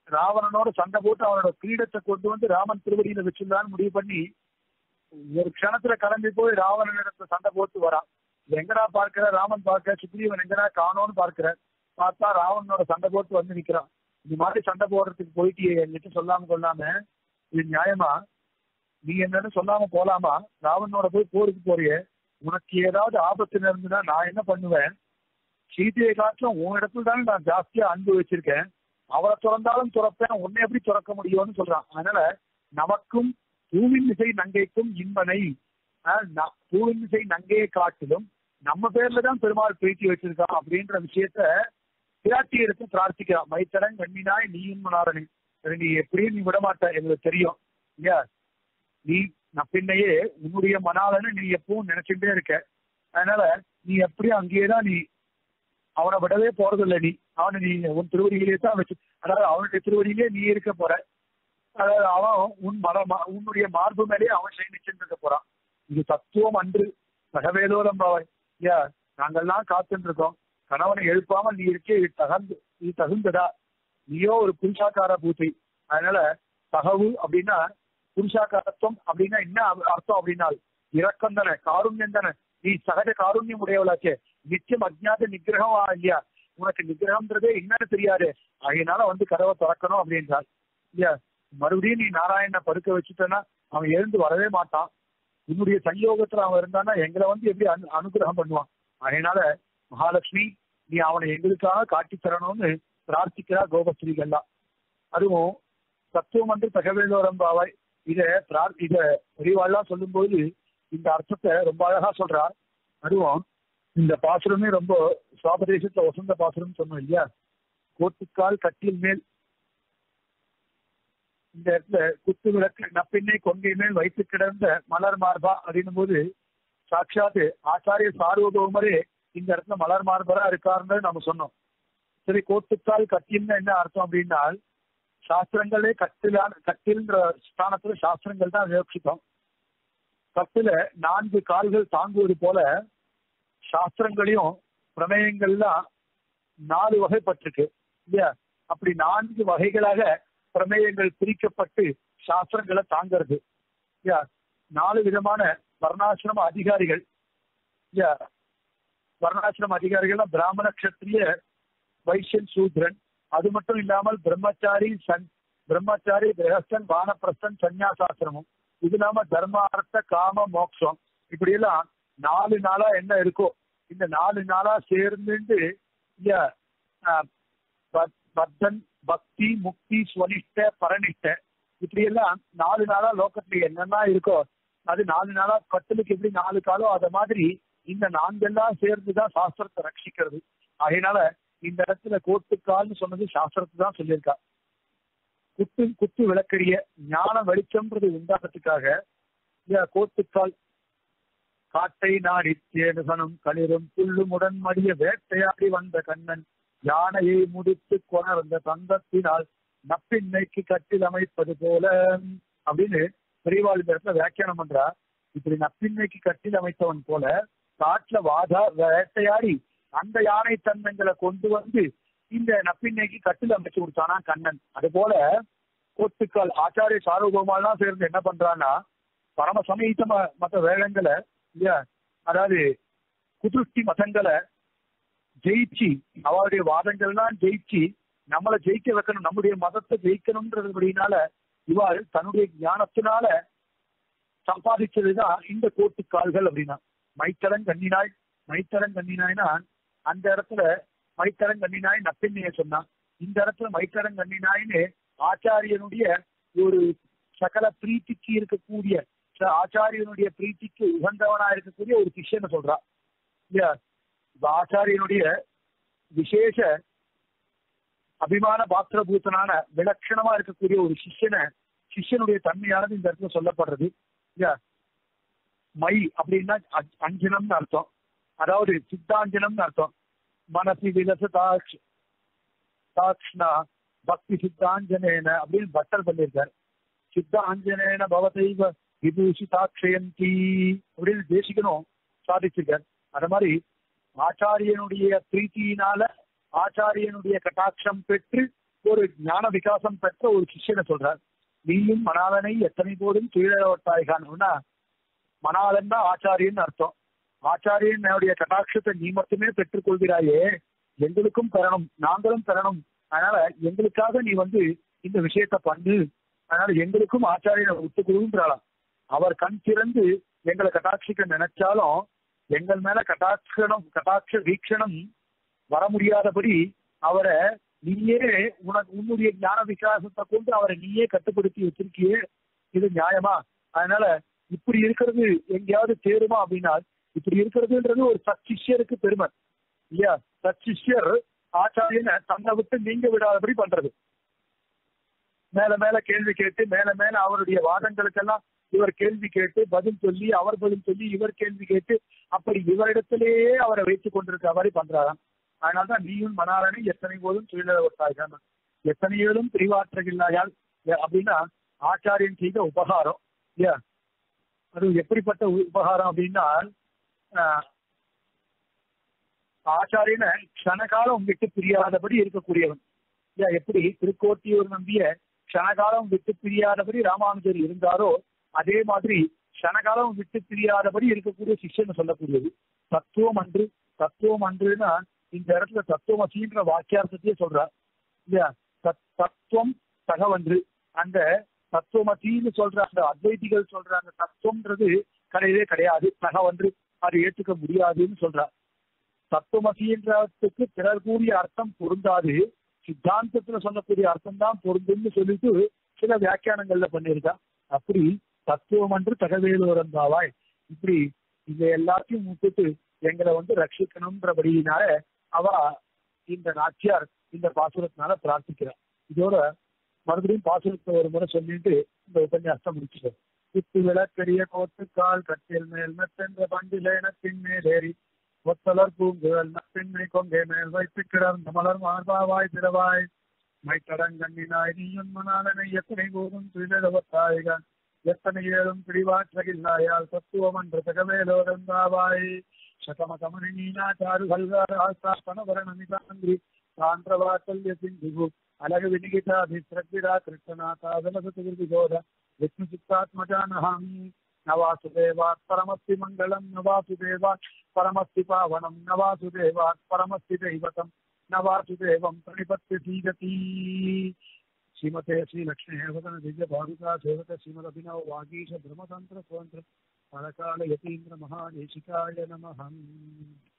ராவணனோட சண்டை போட்டு அவனோட கிரீடத்தை கொண்டு வந்து ராமன் திருவடியில வச்சிருந்தான்னு முடிவு பண்ணி ஒரு க்ஷணத்துல கிளம்பி போய் ராவணனிடத்துல சண்டை போட்டு வரான். எங்கடா பார்க்கிற ராமன் பார்க்க, சுக்ரீவன் எங்கடா காணோன்னு பார்க்கிற, பார்த்தா ராவணனோட சண்டை போட்டு வந்து நிக்கிறான். இந்த மாதிரி சண்டை போடுறதுக்கு போயிட்டு என்கிட்ட சொல்லாம கொள்ளாம இது நியாயமா? நீ என்னன்னு சொல்லாம போலாமா? ராவணனோட போய் போருக்கு போறியே, உனக்கு ஏதாவது ஆபத்து இருந்துன்னா நான் என்ன பண்ணுவேன்? சீதையை காட்டிலும் உன் இடத்துல தானே நான் ஜாஸ்தியா அன்பு வச்சிருக்கேன், அவளை துறந்தாலும் துறப்பேன், உன்னை எப்படி துறக்க முடியும்னு சொல்றான். அதனால நமக்கும் பூவின் இசை நங்கைக்கும் இன்பனை, பூவின் இசை நங்கையை காட்டிலும் நம்ம பேர்ல தான் பெருமாள் பிரீத்தி வச்சிருக்கான் அப்படின்ற விஷயத்த பிராட்டி எடுத்து பிரார்த்திக்கிறான். மைத்தரன் கண்ணினாய் நீ இன்பனாரணி, நீ எப்படியும் நீ விடமாட்ட எங்களுக்கு தெரியும் இல்லையா, நீ நப்பின்னையே உன்னுடைய மணாளன்னு நீ எப்பவும் நினைச்சுட்டே இருக்க, அதனால நீ எப்படியும் அங்கேயேதான், நீ அவனை விடவே போறதில்லை, நீ அவனை நீ உன் திருவடியிலே தான் வச்சு, அதாவது அவனுடைய திருவடியிலே நீ இருக்க போற, அதாவது அவன் உன் மர உன்னுடைய மார்பு மேலே அவன் சயனிச்சுட்டு இருக்க போறான். இது தத்துவம் அன்று சகவேதோரம் பாவாய் ஐயா, நாங்கள்லாம் காத்துட்டு இருக்கோம், கணவனை எழுப்பாமல் நீ இருக்கே, இது தகுந்து இது தகுந்ததா? நீயோ ஒரு புருஷாக்கார பூத்தை, அதனால தகவு அப்படின்னா புருஷாக்காரத்துவம் அப்படின்னா என்ன அர்த்தம் அப்படின்னா இரக்கம் தானே, காருண்யம் தானே, நீ சகஜ காருண்யம் உடையவளாச்சே, நிச்சயம் அஜ்ஞாத நிகிரகம் இல்லையா, உனக்கு நிகிரகம்ன்றதே என்னன்னு தெரியாது, அதனால வந்து கதவை திறக்கணும் அப்படின்றாள் இல்லையா. மறுபடியும் நீ நாராயணனை படுக்க வச்சுட்டேன்னா அவன் எழுந்து வரவே மாட்டான், உன்னுடைய சயோகத்துல அவன் இருந்தான்னா எங்களை வந்து எப்படி அனு அனுகிரகம் பண்ணுவான், அதனால மகாலட்சுமி நீ அவனை எங்களுக்காக காட்டி தரணும்னு பிரார்த்திக்கிறா கோபஸ்ரீகள்லாம். அதுவும் தத்துவம் வந்து தகவலோரம்பாவாய் இத பிரார் இத பெரியவாள்லாம் சொல்லும் போது இந்த அர்த்தத்தை ரொம்ப அழகா சொல்றா. அதுவும் இந்த பாசுரமே ரொம்ப சுவாபதேசத்துல வசந்த பாசுரம் சொன்னோம் இல்லையா, கோட்டுக்கால் கட்டில் மேல், இந்த இடத்துல குத்து விளக்கு நப்பின்னை கொங்கை மேல் வைத்து கிடந்த மலர் மார்பா அப்படின்னும் போது சாட்சாத்து ஆச்சாரிய சார்வபௌமரே இந்த இடத்துல மலர் மார்பரா இருக்காருன்னு நம்ம சொன்னோம். சரி, கோட்டுக்கால் கட்டில்னு என்ன அர்த்தம் அப்படின்னா சாஸ்திரங்களே கட்டிலான கட்டில்ன்ற ஸ்தானத்துல சாஸ்திரங்கள் தான் விவக்ஷித்தம். கட்டில நான்கு கால்கள் தாங்குவது போல சாஸ்திரங்களையும் பிரமேயங்கள்லாம் நாலு வகைப்பட்டிருக்கு இல்லையா. அப்படி நான்கு வகைகளாக பிரமேயங்கள் பிரிக்கப்பட்டு சாஸ்திரங்களை தாங்கிறது இல்லையா. நாலு விதமான வர்ணாசிரம அதிகாரிகள் இல்லையா. வர்ணாசிரம அதிகாரிகள் பிராமண கஷத்திரிய வைசியன் சூத்ரன், அது மட்டும் இல்லாமல் பிரம்மச்சாரி சன் பிரம்மச்சாரி கிரகஸ்தன் வானப்பிரஸ்தன் சன்னியாசாசிரமம், இது இல்லாம தர்மார்த்த காம மோட்சம், இப்படி எல்லாம் நாலு நாளா என்ன இருக்கோ இந்த நாலு நாளா சேர்ந்துட்டு பத்தன் பக்தி முக்தி ஸ்வனிஷ்ட பரனிஷ்ட இப்படி எல்லாம் நாலு நாளா லோகத்துல என்னென்ன இருக்கோ அது நாலு நாளா கட்டலுக்கு எப்படி நாலு காலோ அத மாதிரி இந்த நான்கெல்லாம் சேர்ந்துதான் சாஸ்திரத்தை ரட்சிக்கிறது. அதனால இந்த இடத்துல கோட்டுக்கால்னு சொன்னது சாஸ்திரத்தை தான் சொல்லியிருக்கா. குத்து குத்து விளக்கரிய ஞான வெளிச்சம்ன்றது உண்டாகிறதுக்காக கோட்டுக்கால் காட்டை நாடித்தேனுகனும் களிரும் புல்லுமுடன் மடிய வேட்டையாடி வந்த கண்ணன் யானையை முடித்து கொணர்ந்த தந்தத்தினால் நப்பின்னைக்கு கட்டில் அமைப்பது போல அப்படின்னு பெரியவாள் இந்த இடத்துல வியாக்கியானம் பண்றா. இப்படி நப்பின்னைக்கு கட்டில் அமைத்தவன் போல காட்டுல வாதா வேட்டையாடி அந்த யானை தந்தங்களை கொண்டு வந்து இந்த நப்பின்னைக்கு கட்டில் அமைச்சு கொடுத்தானா கண்ணன். அது போல கோட்டுக்கால் ஆச்சாரிய சார்வபௌமாலாம் சேர்ந்து என்ன பண்றான்னா பரம சமீத மத வேதங்களை இல்லையா, அதாவது குதிருஷ்டி மதங்களை ஜெயிச்சு அவருடைய வாதங்கள்லாம் ஜெயிச்சு நம்மளை ஜெயிக்க வைக்கணும், நம்முடைய மதத்தை ஜெயிக்கணும்ன்றதுபடினால இவாள் தன்னுடைய ஞானத்தினால சம்பாதிச்சதுதான் இந்த கோட்டுக்கால்கள் அப்படின்னா. மைத்தரன் கண்ணினாய் மைத்தரன் கண்ணினாய்னா அந்த இடத்துல மைத்தரன் கண்ணினாய் நப்பின்னைய சொன்னான், இந்த இடத்துல மைத்தரன் கண்ணினாய்னு ஆச்சாரியனுடைய ஒரு சகல பிரீத்திக்கு இருக்கக்கூடிய ஆச்சாரியனுடைய பிரீத்திக்கு உகந்தவனா இருக்கக்கூடிய ஒரு சிஷ்யனை சொல்றா இல்லையா. ஆச்சாரியனுடைய விசேஷ அபிமான பாத்திரபூத்தனான விலட்சணமா இருக்கக்கூடிய ஒரு சிஷ்யனை சிஷ்யனுடைய தன்மையானது இந்த இடத்துல சொல்லப்படுறது இல்லையா. மை அப்படின்னா அஞ்சனம்னு அர்த்தம், அதாவது சித்தாஞ்சனம்னு அர்த்தம். மனசி விலச தாக்ஷ் தாக்ஷ்ணா பக்தி சித்தாஞ்சனேன அப்படின்னு பட்டர் பண்ணியிருக்காரு. சித்தாஞ்சனேன பவதைவ விபூஷிதாட்சயந்தி அப்படின்னு தேசிகனும் சாதிச்சிருக்கார். அது மாதிரி ஆச்சாரியனுடைய பிரீத்தியினால ஆச்சாரியனுடைய கட்டாட்சம் பெற்று ஒரு ஞான விகாசம் பெற்ற ஒரு சிஷ்யனை சொல்றார். நீயும் மணாளனை எத்தனை போதும் துயிலவட்டாய்கான்னா, மணாளன் தான் ஆச்சாரியன் அர்த்தம். ஆச்சாரியன் கட்டாட்சத்தை நீ மட்டுமே பெற்றுக் கொள்கிறாயே, எங்களுக்கும் பெறணும், நாங்களும் பெறணும். அதனால எங்களுக்காக நீ வந்து இந்த விஷயத்த பண்ணு, அதனால எங்களுக்கும் ஆச்சாரியனை ஒத்துக்கொள்ளுன்றாளாம். அவர் கண் திறந்து எங்களை கட்டாட்சிக்க நினைச்சாலும் எங்கள் மேல கட்டாட்சணம் கட்டாட்ச வீக்ஷணம் வர முடியாதபடி அவரை நீயே உனக்கு உன்னுடைய ஞான விகாசத்தை கொண்டு அவரை நீயே கட்டுப்படுத்தி வச்சிருக்கியே, இது நியாயமா? அதனால இப்படி இருக்கிறது எங்கேயாவது தேருமா அப்படின்னா, இப்படி இருக்கிறதுன்றது ஒரு சச்சிஷ்யருக்கு பெருமை இல்லையா? சச்சிஷ்யர் ஆச்சாரியனை தன்னை விட்டு நீங்க விடாதபடி பண்றது. மேல மேல கேள்வி கேட்டு மேல மேல அவருடைய வாதங்களுக்கெல்லாம் இவர் கேள்வி கேட்டு பதில் சொல்லி, அவர் பதில் சொல்லி, இவர் கேள்வி கேட்டு, அப்படி இவரிடத்திலேயே அவரை வைத்துக் கொண்டிருக்க மாதிரி பண்றாராம். அதனால்தான் நீயும் மணாளனை எத்தனை போதும் துயிலவட்டாய்கான், எத்தனையோதும் பிரிவாற்றகில்லாயால் அப்படின்னா ஆச்சாரியன் செய்த உபகாரம் இல்லையா? அது எப்படிப்பட்ட உபகாரம் அப்படின்னா, ஆச்சாரியனை க்ஷணகாலம் விட்டு பிரியாதபடி இருக்கக்கூடியவன் இல்லையா? எப்படி திருக்கோட்டியூர் நம்பிய க்ஷணகாலம் விட்டு பிரியாதபடி ராமானுஜர் இருந்தாரோ, அதே மாதிரி க்ஷணகாலம் விட்டு பிரியாதபடி இருக்கக்கூடிய சிஷ்யன்னு சொல்லக்கூடியது. தத்துவம் அன்று தத்துவம் அன்றுன்னா இந்த இடத்துல தத்துவமசின்ற வாக்கியார்த்தத்தையே சொல்றார் இல்லையா? தத்துவம் தகவன்று, அந்த தத்துவமசின்னு சொல்ற அந்த அத்வைதிகள் சொல்ற அந்த தத்துவம்ன்றது கிடையவே கிடையாது, தகவன்று, அது ஏற்றுக்க முடியாதுன்னு சொல்றார். தத்துவமசின்றதுக்கு பிறர் கூடிய அர்த்தம் பொருந்தாது, சித்தாந்தத்துல சொல்லக்கூடிய அர்த்தம் தான் பொருந்துன்னு சொல்லிட்டு சில வியாக்கியானங்கள்ல பண்ணியிருக்கா. அப்படி தத்துவம் அன்று தகவேலோரந்தாவாய், இப்படி இதை எல்லாத்தையும் விட்டுட்டு எங்களை வந்து ரட்சிக்கணும்ன்றபடியினால அவ இந்த நாச்சியார் இந்த பாசுரத்தினால பிரார்த்திக்கிறார். இதோட மறுபடியும் பாசுரத்தை ஒரு முறை சொல்லிட்டு இந்த உபன்யாசம் முடிச்சுட்டோம். குத்து விளக்கரிய கோத்துக்கால் கட்டில் மேல் மெத்தென்ற பண்டில இனத்தின் மேலேறி ஒத்தலர் பூங்குழல் நப்பின்மை கொங்கை மேல் வைத்து கிடந்த மலர் மார்பாவாய் திறவாய் மைத்தடங்கண்ணினாய் நீயும் மணாளனை எத்தனை போதும் துயிலவட்டாய்கான், எத்தனை ஏழும் பிடிவாற்றகில்லாயால் தத்துவம் என்ற தகவேலோரந்தாவாய். சதமகமணி நீனா சாரு கல்காராஸ்தானவரணமிதாந்திரி சாந்திரவாத்தல்ய சிந்து அழகு வினிகிதாபிஸ்ரக்திரா கிருஷ்ணநாதாதலசதுர்விகோத விஷ்ணு சித்தாத்மஜானஹாம். நவாசுதேவாத் பரமஸ்தி மங்களம், நவாசுதேவாத் பரமஸ்தி பாவனம், நவாசுதேவாத் பரமஸ்தி தெய்வதம், நவாசுதேவம் பிரணிபத்ய சீததி. ஸ்ரீமதே ஸ்ரீ லக்ஷ்மி ஹேவதன திவ்ய பாதுகா சேவக ஸ்ரீமத் அபிநவ வாகீஷ பிரம்மதந்திர சுதந்திர பரகால யதீந்திர மகாதேசிகாய நமஹ.